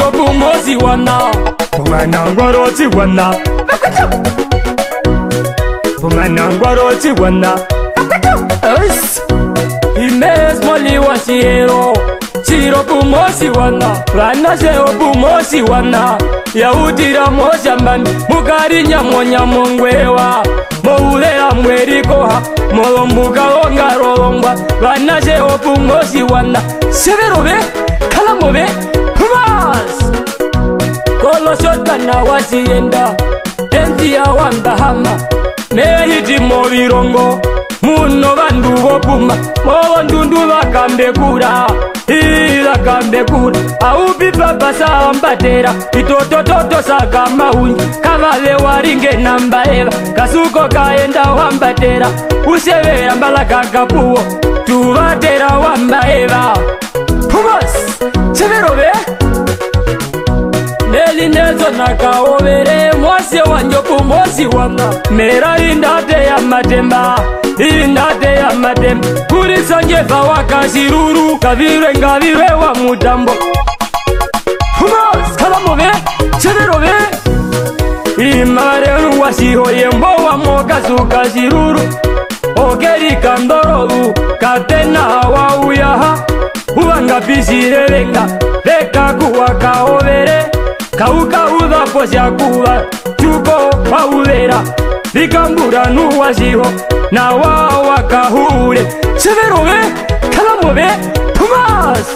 chiro bumozi wana Pumana ngwaroti wana Pumana ngwaroti wana Es Imes moli wasiero Chiro bumozi wana Rana seo bumozi wana Yaudira moja mbani Mugari nyamo nyamo ngwewa Moulera mwerikoha Molombuka onga rolongwa Rana seo bumozi wana Severobe Kalamobe Pumas Kolo shota na wasienda Enti ya wamba hama Mehiti movirongo Muno bandu bopuma Mobo ndundu bakambe kura Ila kambe kura Aupi papa sambatera Itotototo saka maunji Kavale waringe namba eva Kasuko kaenda wambatera Usevera mbala kakapuo Tuvatera wamba eva Pumas Severobe Neli nezo nakaovere Mwase wanjopu mwasi wanga Mera indate ya matemba Indate ya matemba Kurisa njefa waka siruru Kavire ngavire wa mutambo Pumas Kalamove Severobe Imare wasiho yembo wa moka suka siruru Okeri kandororu Katena hawa uyaha Uwanga pisirelenga Leka kuwa kaovere Kauka uda posya kuwa Chuko paulera Vikambura nuwasiho Na wawa kahure Severobe Kalamobe Pumas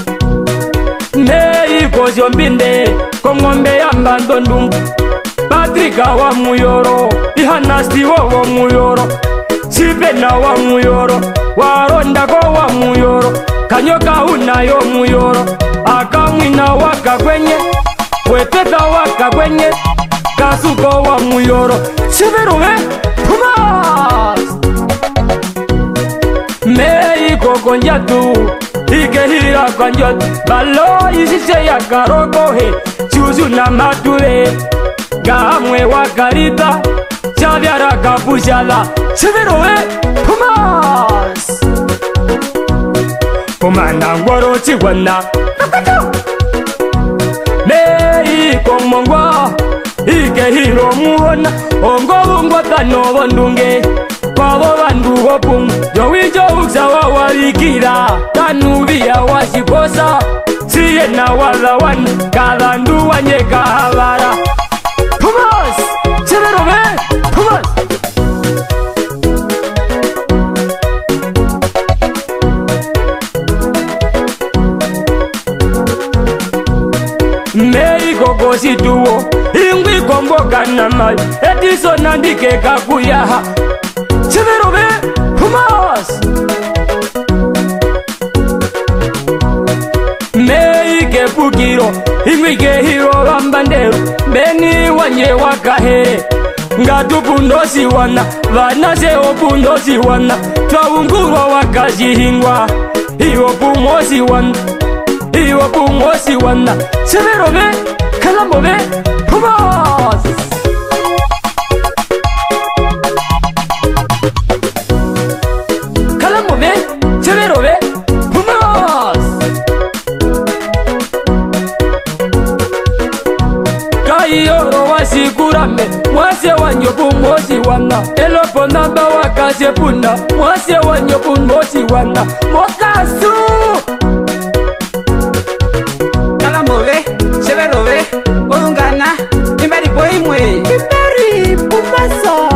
Nei kozyo mbinde Kongombe ya mbandondungu Patrika wa muyoro Ihanasti wa muyoro Sipena wa muyoro Waronda ko wa muyoro Kanyoka unayo muyoro Akamwina waka kwenye Weteta waka kwenye Kasuko wa muyoro Severobe Pumas Mei koko njatu Ike hira kwa njatu Balo isise ya karoko he Chuzu na matule Gamwe wakarita Chavyara kapushala Severobe Pumas Pumana ngwaro chiwana Mei komongwa Ike hiro muhona Ongo bungwa tanobo ndunge Kwabo bandu gopungu Yowijo uksa wawarikira Tanubia wasiposa Siye na wala wani Kalandu wanye kahabara Pumas Severobe Pumas Mei koko situo Ingwi komboka na mai Etiso nandike kakuyaha Severobe Pumas Mei kepukiro Ingwi kehiro bambandero Beni wanye wakahere Ngatupundosi wana Vana seo pundosi wana Twaungurwa wakashihingwa Iwo pumosi wana Iwo pumosi wana Severobe Kalamobe Pumas Kalamobe Severobe Pumas Kaioro wasikurame Mwase wanyopu mosi wana Elopo namba wakase punda Mwase wanyopu mosi wana Mokasu Kalamobe Severobe Olungana Imbari poimwe Imbari Pumasa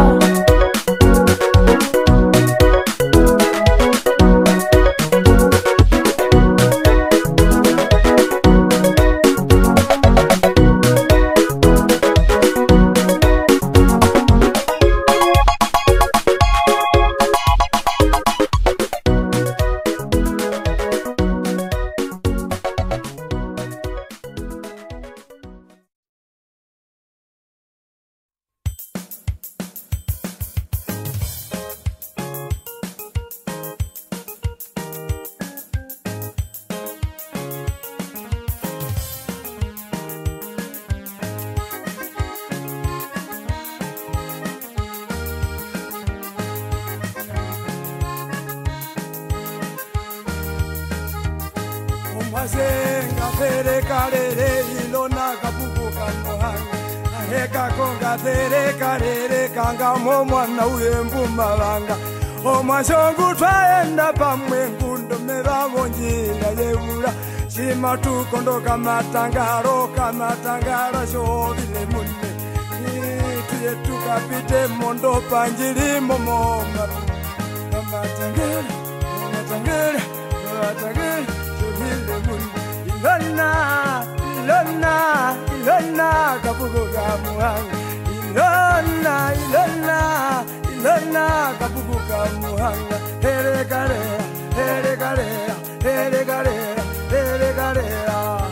Mazenga pere kalele pereka rereka ngamo mwana uyembumalanga omwashongu twaenda pamwe ngundo mevavonjila yeula simatukondo kamatangaro kamatangara shovile mune tuye tukapite mondo panjilimo momaro kamatangara kamatangara kamatangara shovile mune ilona ilona ilona kapugo kamuhanga ilona ilona ilona kapugo kamuhanga here karera here karera here karera here karera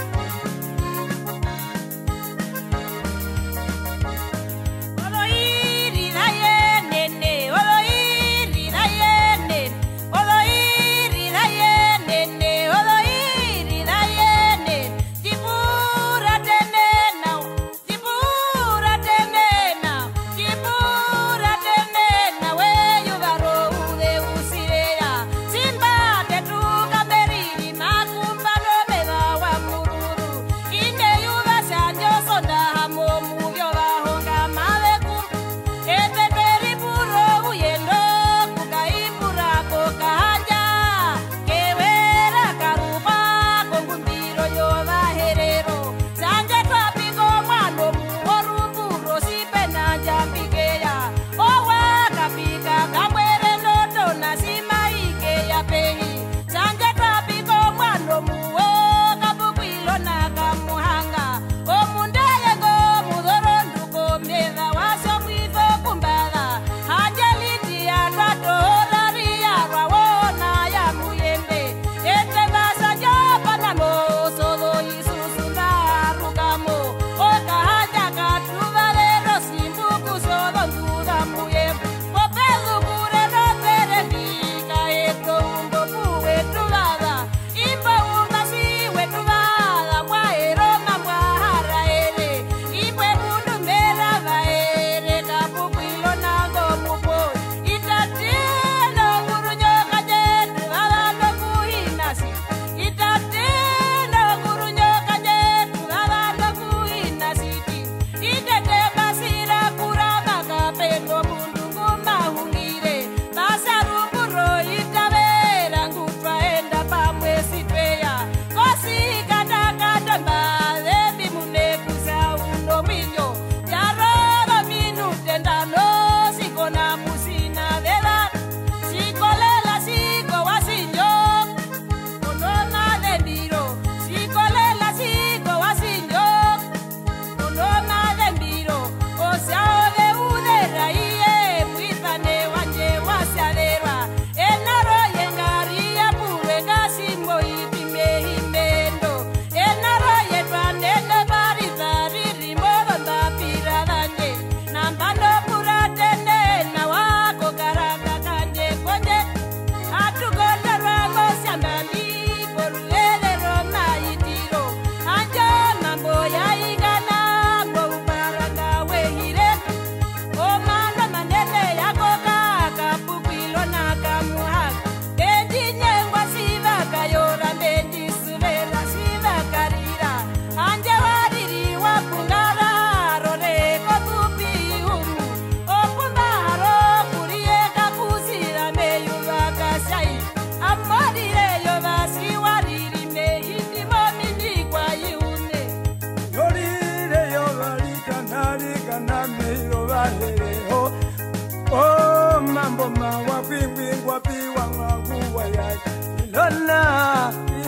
Ilona,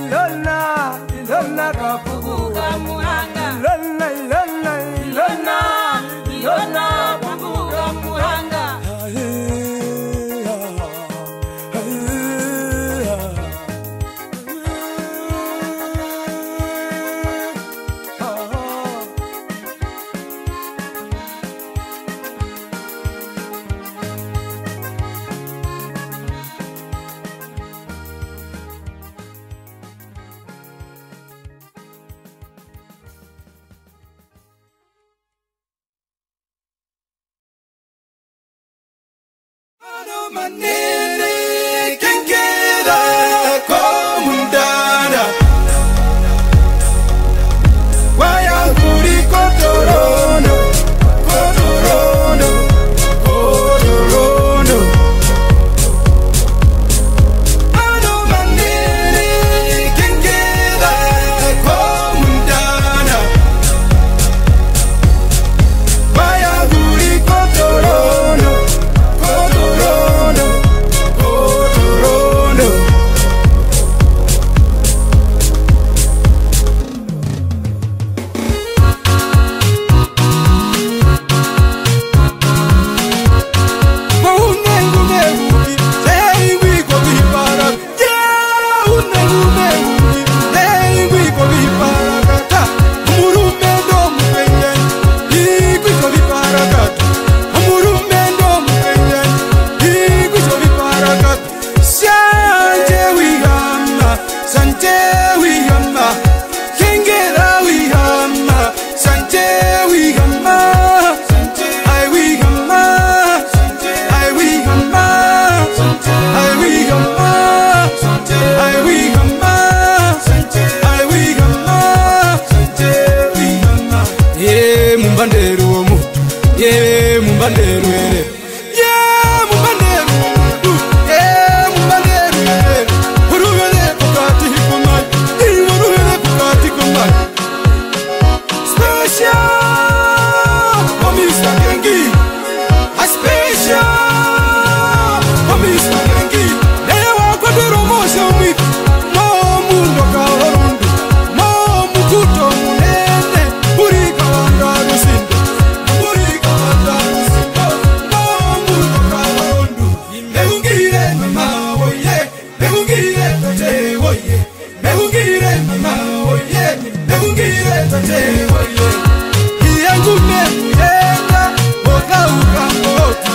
Ilona, Ilona kapugu kamuhanga. Ilona, Ilona, Ilona, Ilona kapugu kamuhanga. Manene quien queda como un dana Guayanguri Cotorono sete oye iyangume muyenga okauka ngoti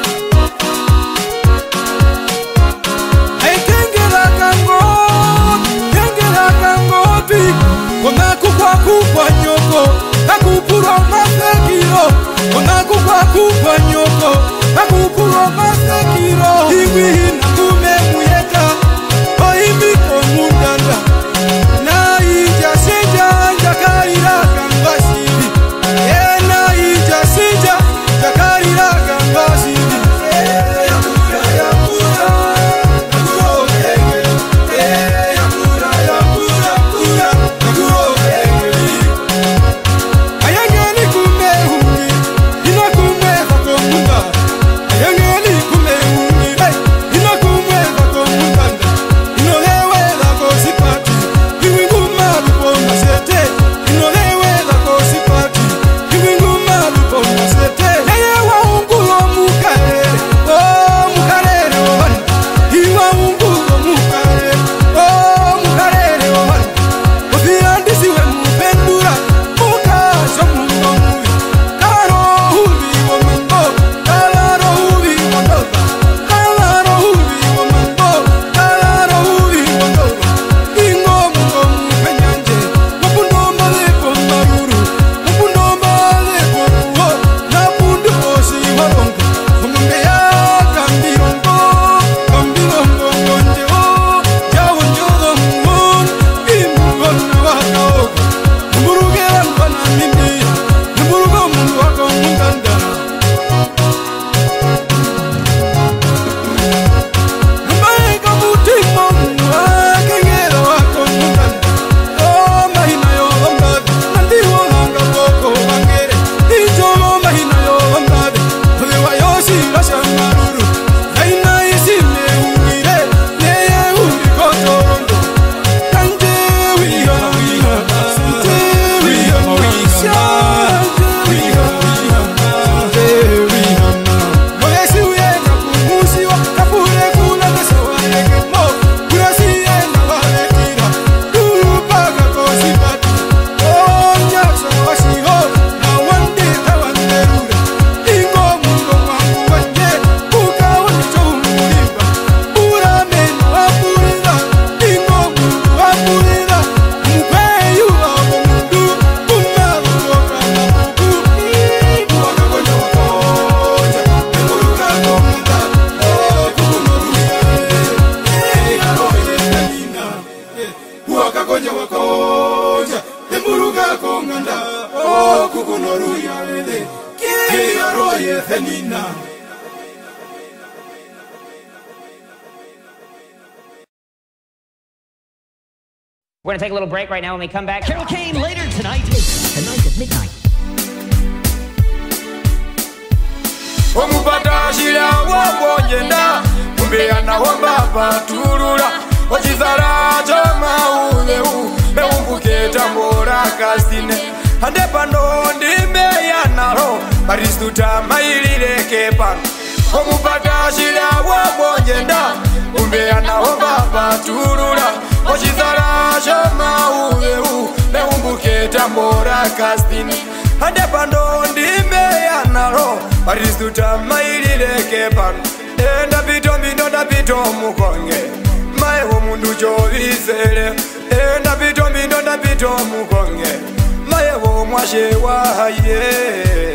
aikengela kango kengela kangoti onakukwa kukwa nyoko akupuro masekiro onakukwa kukwa nyoko akupuro masekiro iwi nakume muyeka oimi komuganda na ija sija jakarira kangashiri e na ija sija jakarira kangashiri e yakura yakura yakura e yakura yakura kura yakura ayangani kume hungi ina kume kakomunga ayangani kume hungi ina kume kakomunga inolewe lako sipati iwinguma lupoma sete inolewe lako sipati iwinguma lupoma sete eye waungulo mukarere o mukarere wana iwa ungulo mukarere o mukarere wana ofiandisiwe mupendura mukasho mungo mubi kalaro hubi womambo kalaro hubi wondoba kalaro hubi womambo kalaro hubi wondoba ingo mungo mupenyanje mupundomba lepo maruru mupundomba lepo uwo napundu osi warongo omunge ya kambirongo kambirongo ngonje o jawo nyogo mumon imugona wakaoka mburugera mbana mimira mburugo mungu wako munganda mbaika mutima mwa kengera wako munganda o mahina yo wambade nandiwo nanga boko wangere ijomo mahina yo wambade uliwa yosi rasha maruru naina isime ungire neye uri kotorondo kanje wiha wiha sante wiha wiha wiha wiha sante wiha moyesi uyena kumusiwa kapure kula nesewa yekemo kurasi yena waletira kupaka kosipati onyaksa washiho na wandita wanderure ingo mungo wangu wanje ukawanicho umulimba urameno wapurira ingo mungu wapurira mukweyu wabo mundu umaruroka nabuku wakakonya wakoja emuruka komunda okukunoruya eyaroye nanina wakakonya wakoja emuruka komunda okukunoruya eyaroye nanina. We're gonna take a little break right now. When we come back, Carol Kane later tonight. Tonight at midnight. omupatashira wabonyenda kumbeana wambapa turura ochizara chamauleu meumbuketa mbora kasine ande pano ndimbeyanaro baristuta mailireke pano omupatashira wabonyenda kumbeana wambapa turura ochizara chamauleu meumbuketa mbora kasine ande pano ndimbeyanaro baristuta mailireke pano enda pito mino da pito mukonge mae mundu jovisele enda pito mino da pito mukonge mae wo mwashe waye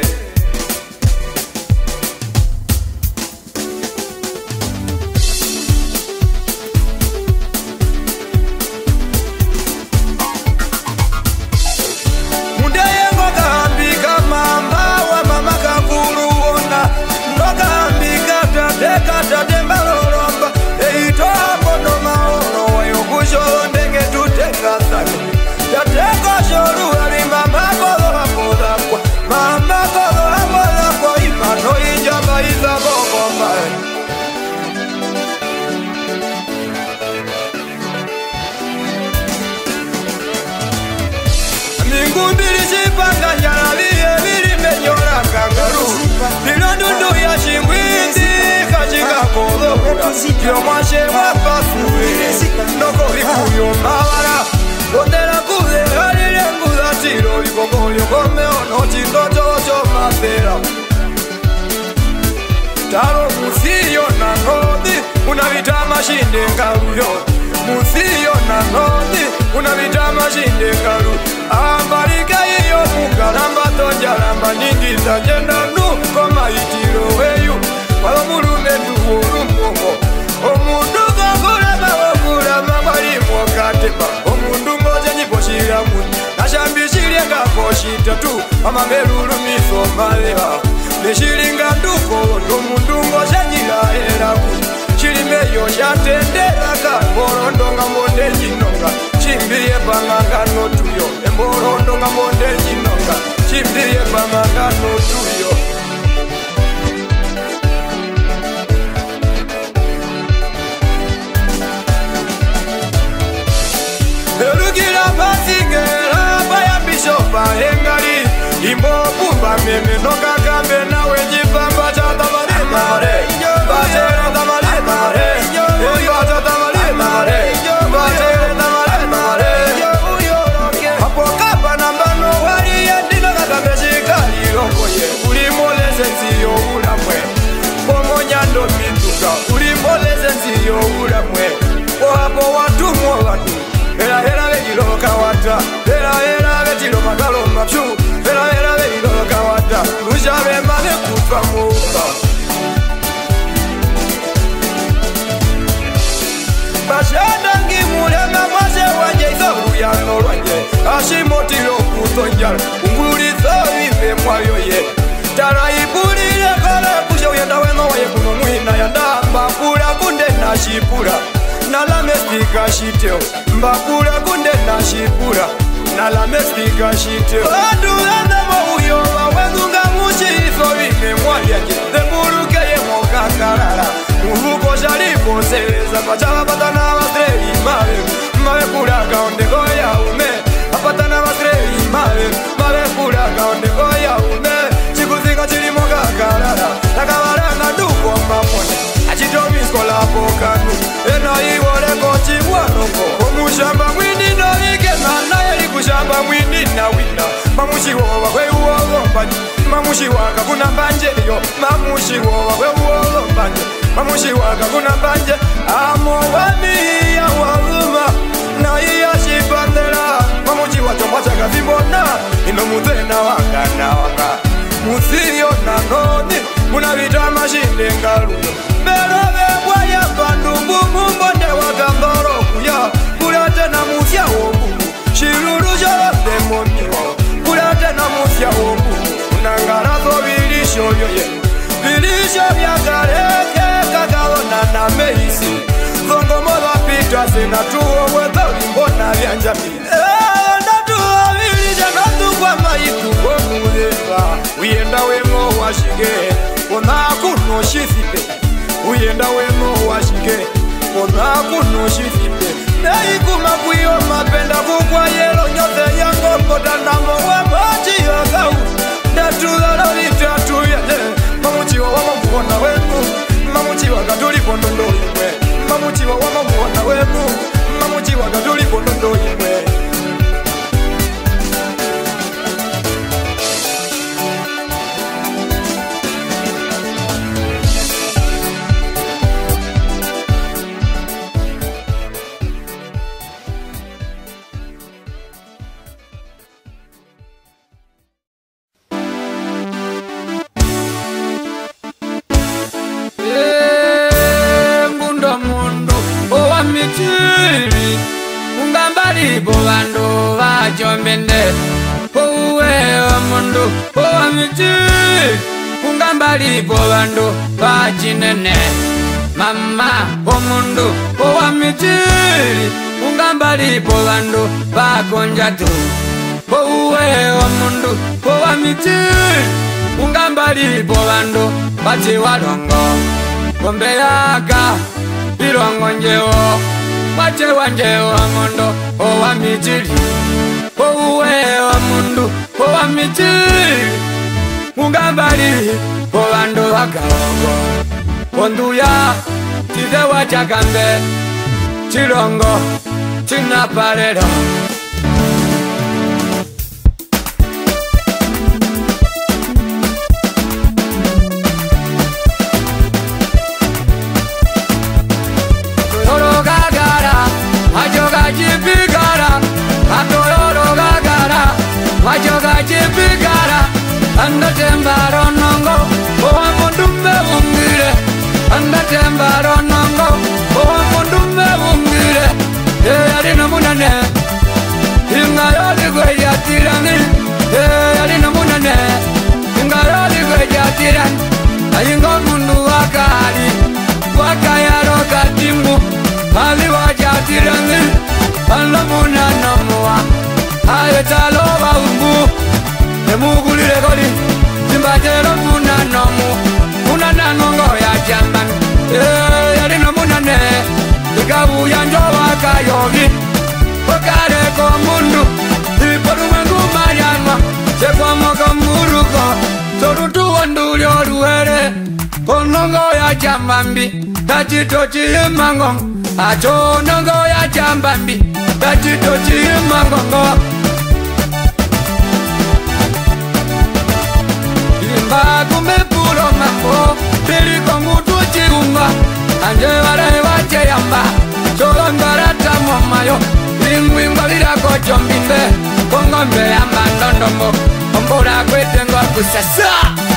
Yo manje wapasue Noko ikuyo mawara Donde la kude Halile mbuda tiro Vigomolio come ono chindo chocho mapera Taro musio na nodi Unavita mashinde ngaruyo Musio na nodi Unavita mashinde ngaru Ambarika iyo mukaramba tonjaramba Ningiza jenda nu Koma itiro weyu Wala murume duwuru mwomo Omundu gogurama gogurama Bari mwokateba Omundu moja nyiposhira muni Nashambishiri nga koshita tu Amameruru miso maleha Neshiringa nduko Omundu ngoja nyila eraku Chirimeyo shatendera Mborondo nga monde jinonga Chimbiye pangangano tuyo Mborondo nga monde jinonga Chimbiye pangangano tuyo Erukira pasingera Baya bishopa engari Imbo pumba meme Noka kambe nawe jipamba Chata mare mare Bajera tamale mare Bajera tamale mare Bajera tamale mare Hapo kapa nambano wali Yendino kata meshikali Rokoye Ulimole sensiyo ulamwe Pomo nyando mituka Ulimole sensiyo ulamwe Hapo watu mwa watu Hera hera vejilo kawata Hera hera vejilo makalo mapshu Hera hera vejilo kawata Ujave mame kufa muka Bashenda ngimulema mwase wanje Izo uyano lwanje Ashimotilo kutonjala Ungurizo ime mwayo ye Tara ipulile kale Kusha uyenda weno waye kuno muhina Yanda mbakula kunde na shipula Nala mestika shiteo Mbakula kunde na shipula Nala mestika shiteo Adu enda mauyo Wawezunga mushi Izo ime mwayo ye Zemburuke ye moka karara Muhuko shalipo seleza Pachava patana wastreli mawe Mawe kura kaonde goya ume Apatana wastreli mawe Mawe kura kaonde goya ume Chikuzinga chilimo kakarara Nakawarana duko mamone Achitomi skola pokanu Ena iwole kochi wanoko Omushamba mwini no ike Nana yeli kushamba mwini na wina Mamushi wowa kwe uolo mbani Mamushi waka kuna mbanje yo Mamushi wowa kwe uolo mbanje Mamushi waka kuna mbanje Amo wami ya waluma Na iya shipandela Mamushi wachomba chaka zimbona Ino mutena waka na waka Musio na noni Munavita mashinde ngaluyo Berove waya bandumbu Mumbonde waka mbaro kuya Kulate na musya wombu Shiruru jala demonio Kulate na musya wombu Unangarazo vilisho yoye Vilisho vya kareke Kakalona na meisi Zongo mola pita Sina tuo weza limbona vya njami Natuwa vilisha Natu kwa maitu Womuleva Uyenda wemo washige Kona kuno shisipe Uyenda wemo washige Kona kuno shisipe Neikuma kuyo mapenda Kukwa yelo nyote yango Koda namo wa machi ya kau Natuwa lolita tuya Mamuchiwa wama muona wemu Mamuchiwa katuli pondondo imwe Mamuchiwa wama muona wemu Mamuchiwa katuli pondondo imwe Ungambalipo bandu bachombende Uwe wa mundu Uwa michiri Ungambalipo bandu bachinene Mama omundu Uwa michiri Ungambalipo bandu bakonjatu Uwe wa mundu Uwa michiri Ungambalipo bandu bachiwalongo Kombe yaka Ilongo njewo Wache wanje wa mundo Owa michiri Uwe wa mundu Owa michiri Ungambali Owando wakaongo Onduya Tize wachakambe Chilongo Chinapalero chipikara andatemba ronongo owa mundume ungire andatemba ronongo owa mundume ungire yalino munane inga yoli gwejatirani yalino munane inga yoli gwejatirani ayingo mundu wakali wakayaro katimu ali wajatirani alamuna namuwa ayetaloba umbu emugulire koli zimbajero muna nomu munana ngongo ya jamban yalino munane ikabuya njoba kayogi wakare ko mundu iporumengu mayanwa sekwamoko muruko sorutu wandulyo ruhere konongo ya jambambi tachitochi imangong acho nongo ya jambambi tachitochi imangongo imba kumepuro mambo tiri kongutu chiunga anje ware wache yamba cholongarata momayo lingwingwa lirako chombinde kongombe yamba ndondombo ombora kwetengwa kusasa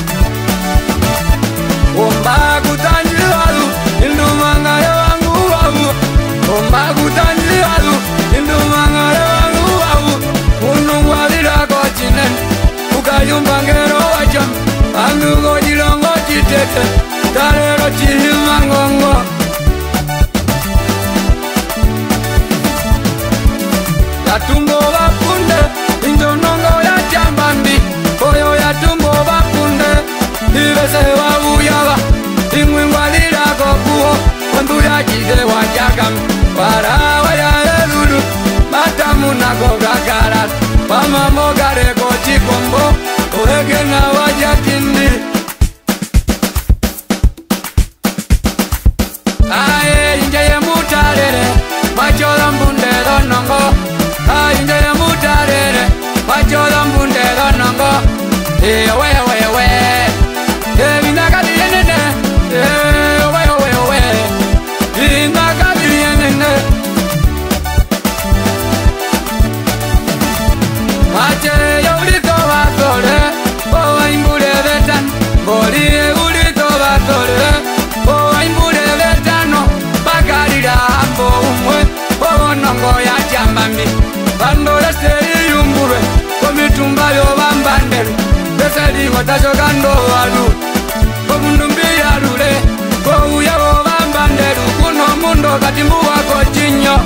omba kutanjilalu indumanga wangu wawu omba kutanjilalu indumanga wangu wawu unungwa lirako chinen ukayumbangero wacham andugo jilongo chitete tarero chihimangongo yatumbo bakunde indonongo ya jambambi koyo yatumbo bakunde ibese wabuyaba ingwingwalirako kuho onduya jide wajagam warawa ya elulu matamunako gagarat pamamogareko chikombo ohegena wajatindi ae injeye mutarere machola mbunde donongo ae injeye mutarere machola mbunde donongo ewe ewe ewe evinakali yenene ewe ewe ewe vinakali yenene mache yulito batore owa imbule betan boli yulito batore owa imbule betano bakarira ambo umwe obonongo ya jambambi bandole seri yumbure komitumba yo bambandelu beseli watajogando walu komunumbi yalule kouya wo bambandelu kuno mundo katimbu wako chinyo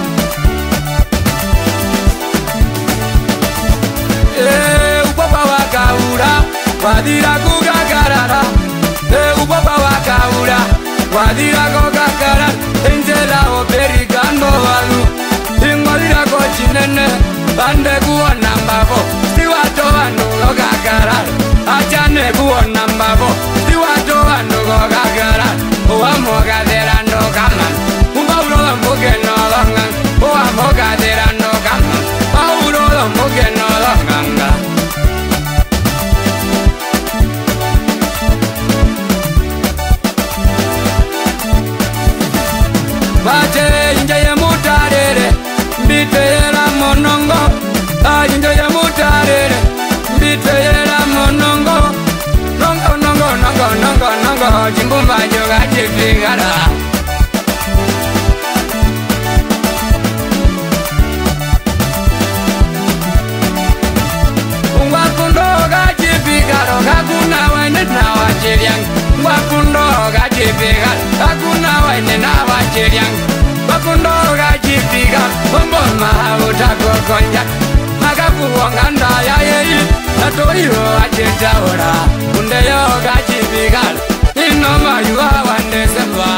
Eh, upapa wakaura wadira kugagarara Eh, upapa wakaura wadira kugagarara Enjela operigando walu ingolira kochinene bande kuona mbavo siwato wanu gagagarara achane kuona mbavo siwato wanu gagagarara uwamogadera no kaman umbaulo mbuge no longan uwamogadera no kaman paulo mbuge no longanga bache injeye mutarere mbiteyela monongo injeye mutarere mbiteyela monongo nongo nongo nongo nongo nongo chimbumba nyoga chipigara ngwakundoga chipigaro kakuna wene nawa chiriang ngwakundoga chipigaro kakuna wene nawa chiriang ngwakundoga chipigaro bomboma utakokonja makakuwonga ndaya yeyi natoiro achetaura kundeyoga chipigaro inomayuwa wandesemba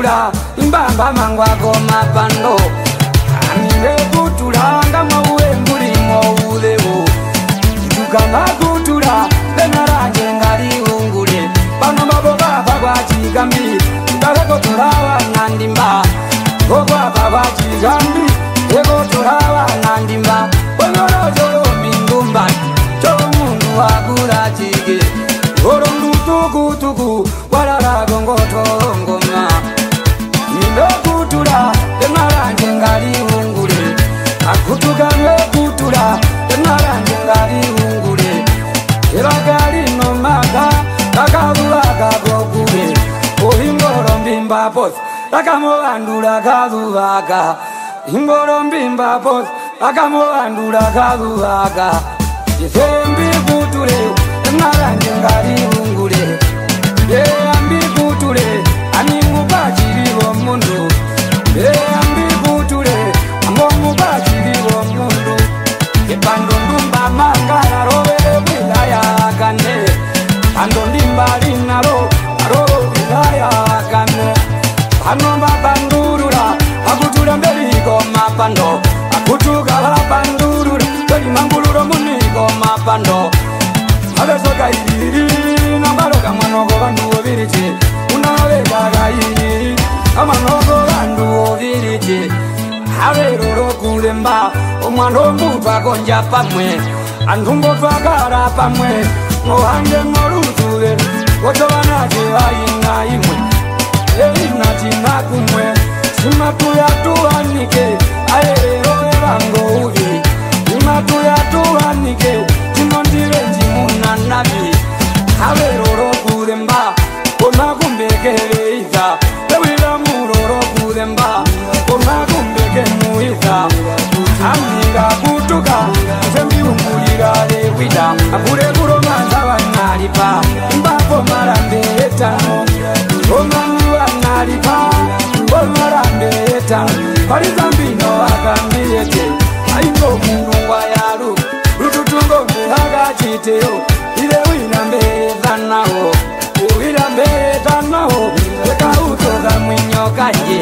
kutula imbamba mangwako mapando amire kutula ngama uwe mbulimo ulewo tukanga kutula benaranje ngali ungule bano maboga baba chigambi ndako tulawa nandimba goba baba chigambi ego tulawa nandimba bonoro jolo mindumba chomundu agura chige orondu tuku tuku walala gongo tongoma ndo kutula benaranje ngali ungule akutuga kutula benaranje ngali ungule eragali no maga takabula kabogule ohingoro mbimba pos takamoandula kazuvaga ingoro mbimba pos takamoandula kazuvaga yembi kutule benaranje ngali ungule yembi kutule animu bajiri wo mundu yembi kutule amomu bajiri wo mundu epando ndumba mangara robe wilaya kane ando ndimbali naro aro wilaya kane anomba bandurura akutula mbeligo mapando akutuga bandurura beli manguluro munigo mapando abesoka iriri nambaloka mwanogo bandu obirije unabega iriri amanogo bandu obirije aberoro kulemba omwano mbuva konja pamwe andumbo twagara pamwe ngohange ngoruzule otobanaje bayina imwe elina tina kumwe simatuya tuanike aerero ebango ubi simatuya tuanike timondire njimuna nabi aberoro kulemba ona kumbekele iza ewira muroro kulemba ona kumbeke muiza amira kutuka zembi umulira lewida abure kuromanza wanalipa mbapo marambe etano omani wanalipa omarambe etano palizambino akambiyete aingo munungwa yalu lututungo mbehaga chiteo ile wina mbezanaho wina mbezanaho eka utoga mwinyo kanje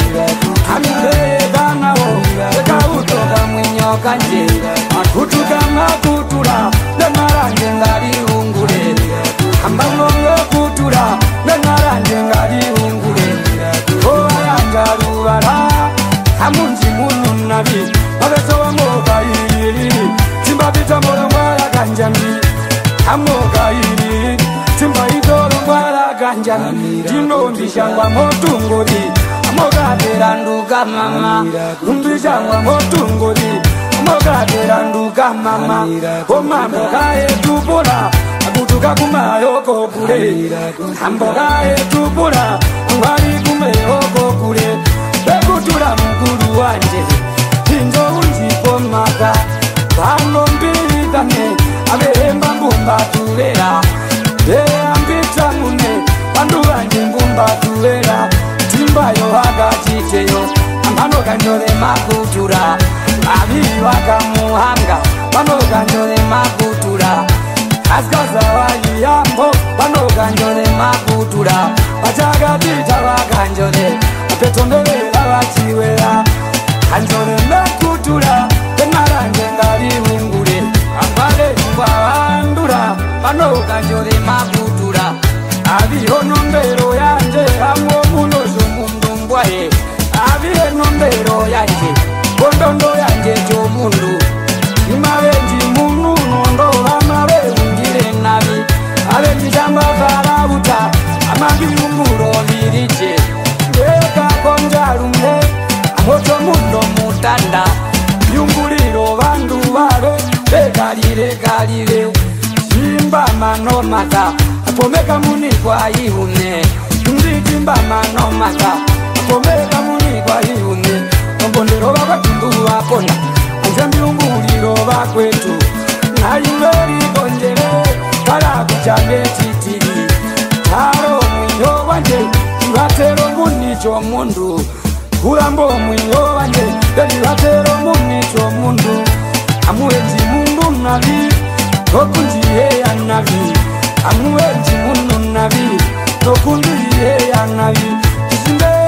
amibezanaho eka utoga mwinyo kanje akutuka makutula nenaranje ngali ungule ambangongo kutula nenaranje ngali ungule oayanja lubala amunji munu nabi abesowa moga iri timbabita molo mwala ganjami amoga iri timba idolo mwala ganjami dino mbishangwa motungoli amoga deranduka mama mbishangwa motungoli amoga deranduka mama omamboga etupula akutuka kumayoko kule amboga etupula ngwali kumeyoko kule bekutula mukulu wanje inzo unjipomaka pano mbidane abehemba mbumba tulera eambita mune pandu wanje mbumba tulera timbayo agachiteyo ambano kanjole makutura abiwaka muhanga pano kanjole makutura askaza wayiyambo pano kanjole makutura pachagatita wakanjole apetondolera wachiwera kanjole mekutula enaranje ngali ungule ambale kwawandura pano kanjole makutura abiho nombero yanje amwo munozo mundungwaye abihe nombero yanje bondondo yanje jo mundu imabenji munu nondo amabe ungire nabi abenji jamba farabuta amagi umuro birije weka konjarume amoto mundo mutanda yunguliro bandu babe bekalire kalire simba mano mata apomeka muni kwa ihune ndikimba mano mata apomeka muni kwa ihune mbondero baba tundu aponda anjambi unguliro bakwetu nayimeri konjere kala kuchange titiri haro mwiyo wanje ibatero muni cho mundu kulambo mwiyo wanje ibatero muni cho mundu amuenji mundu nabi okunjiye ya nabi amuenji mundu nabi okunjiye ya nabi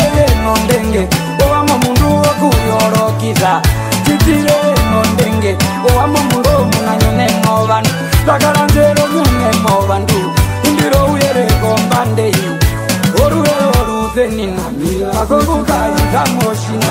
ukaita moshi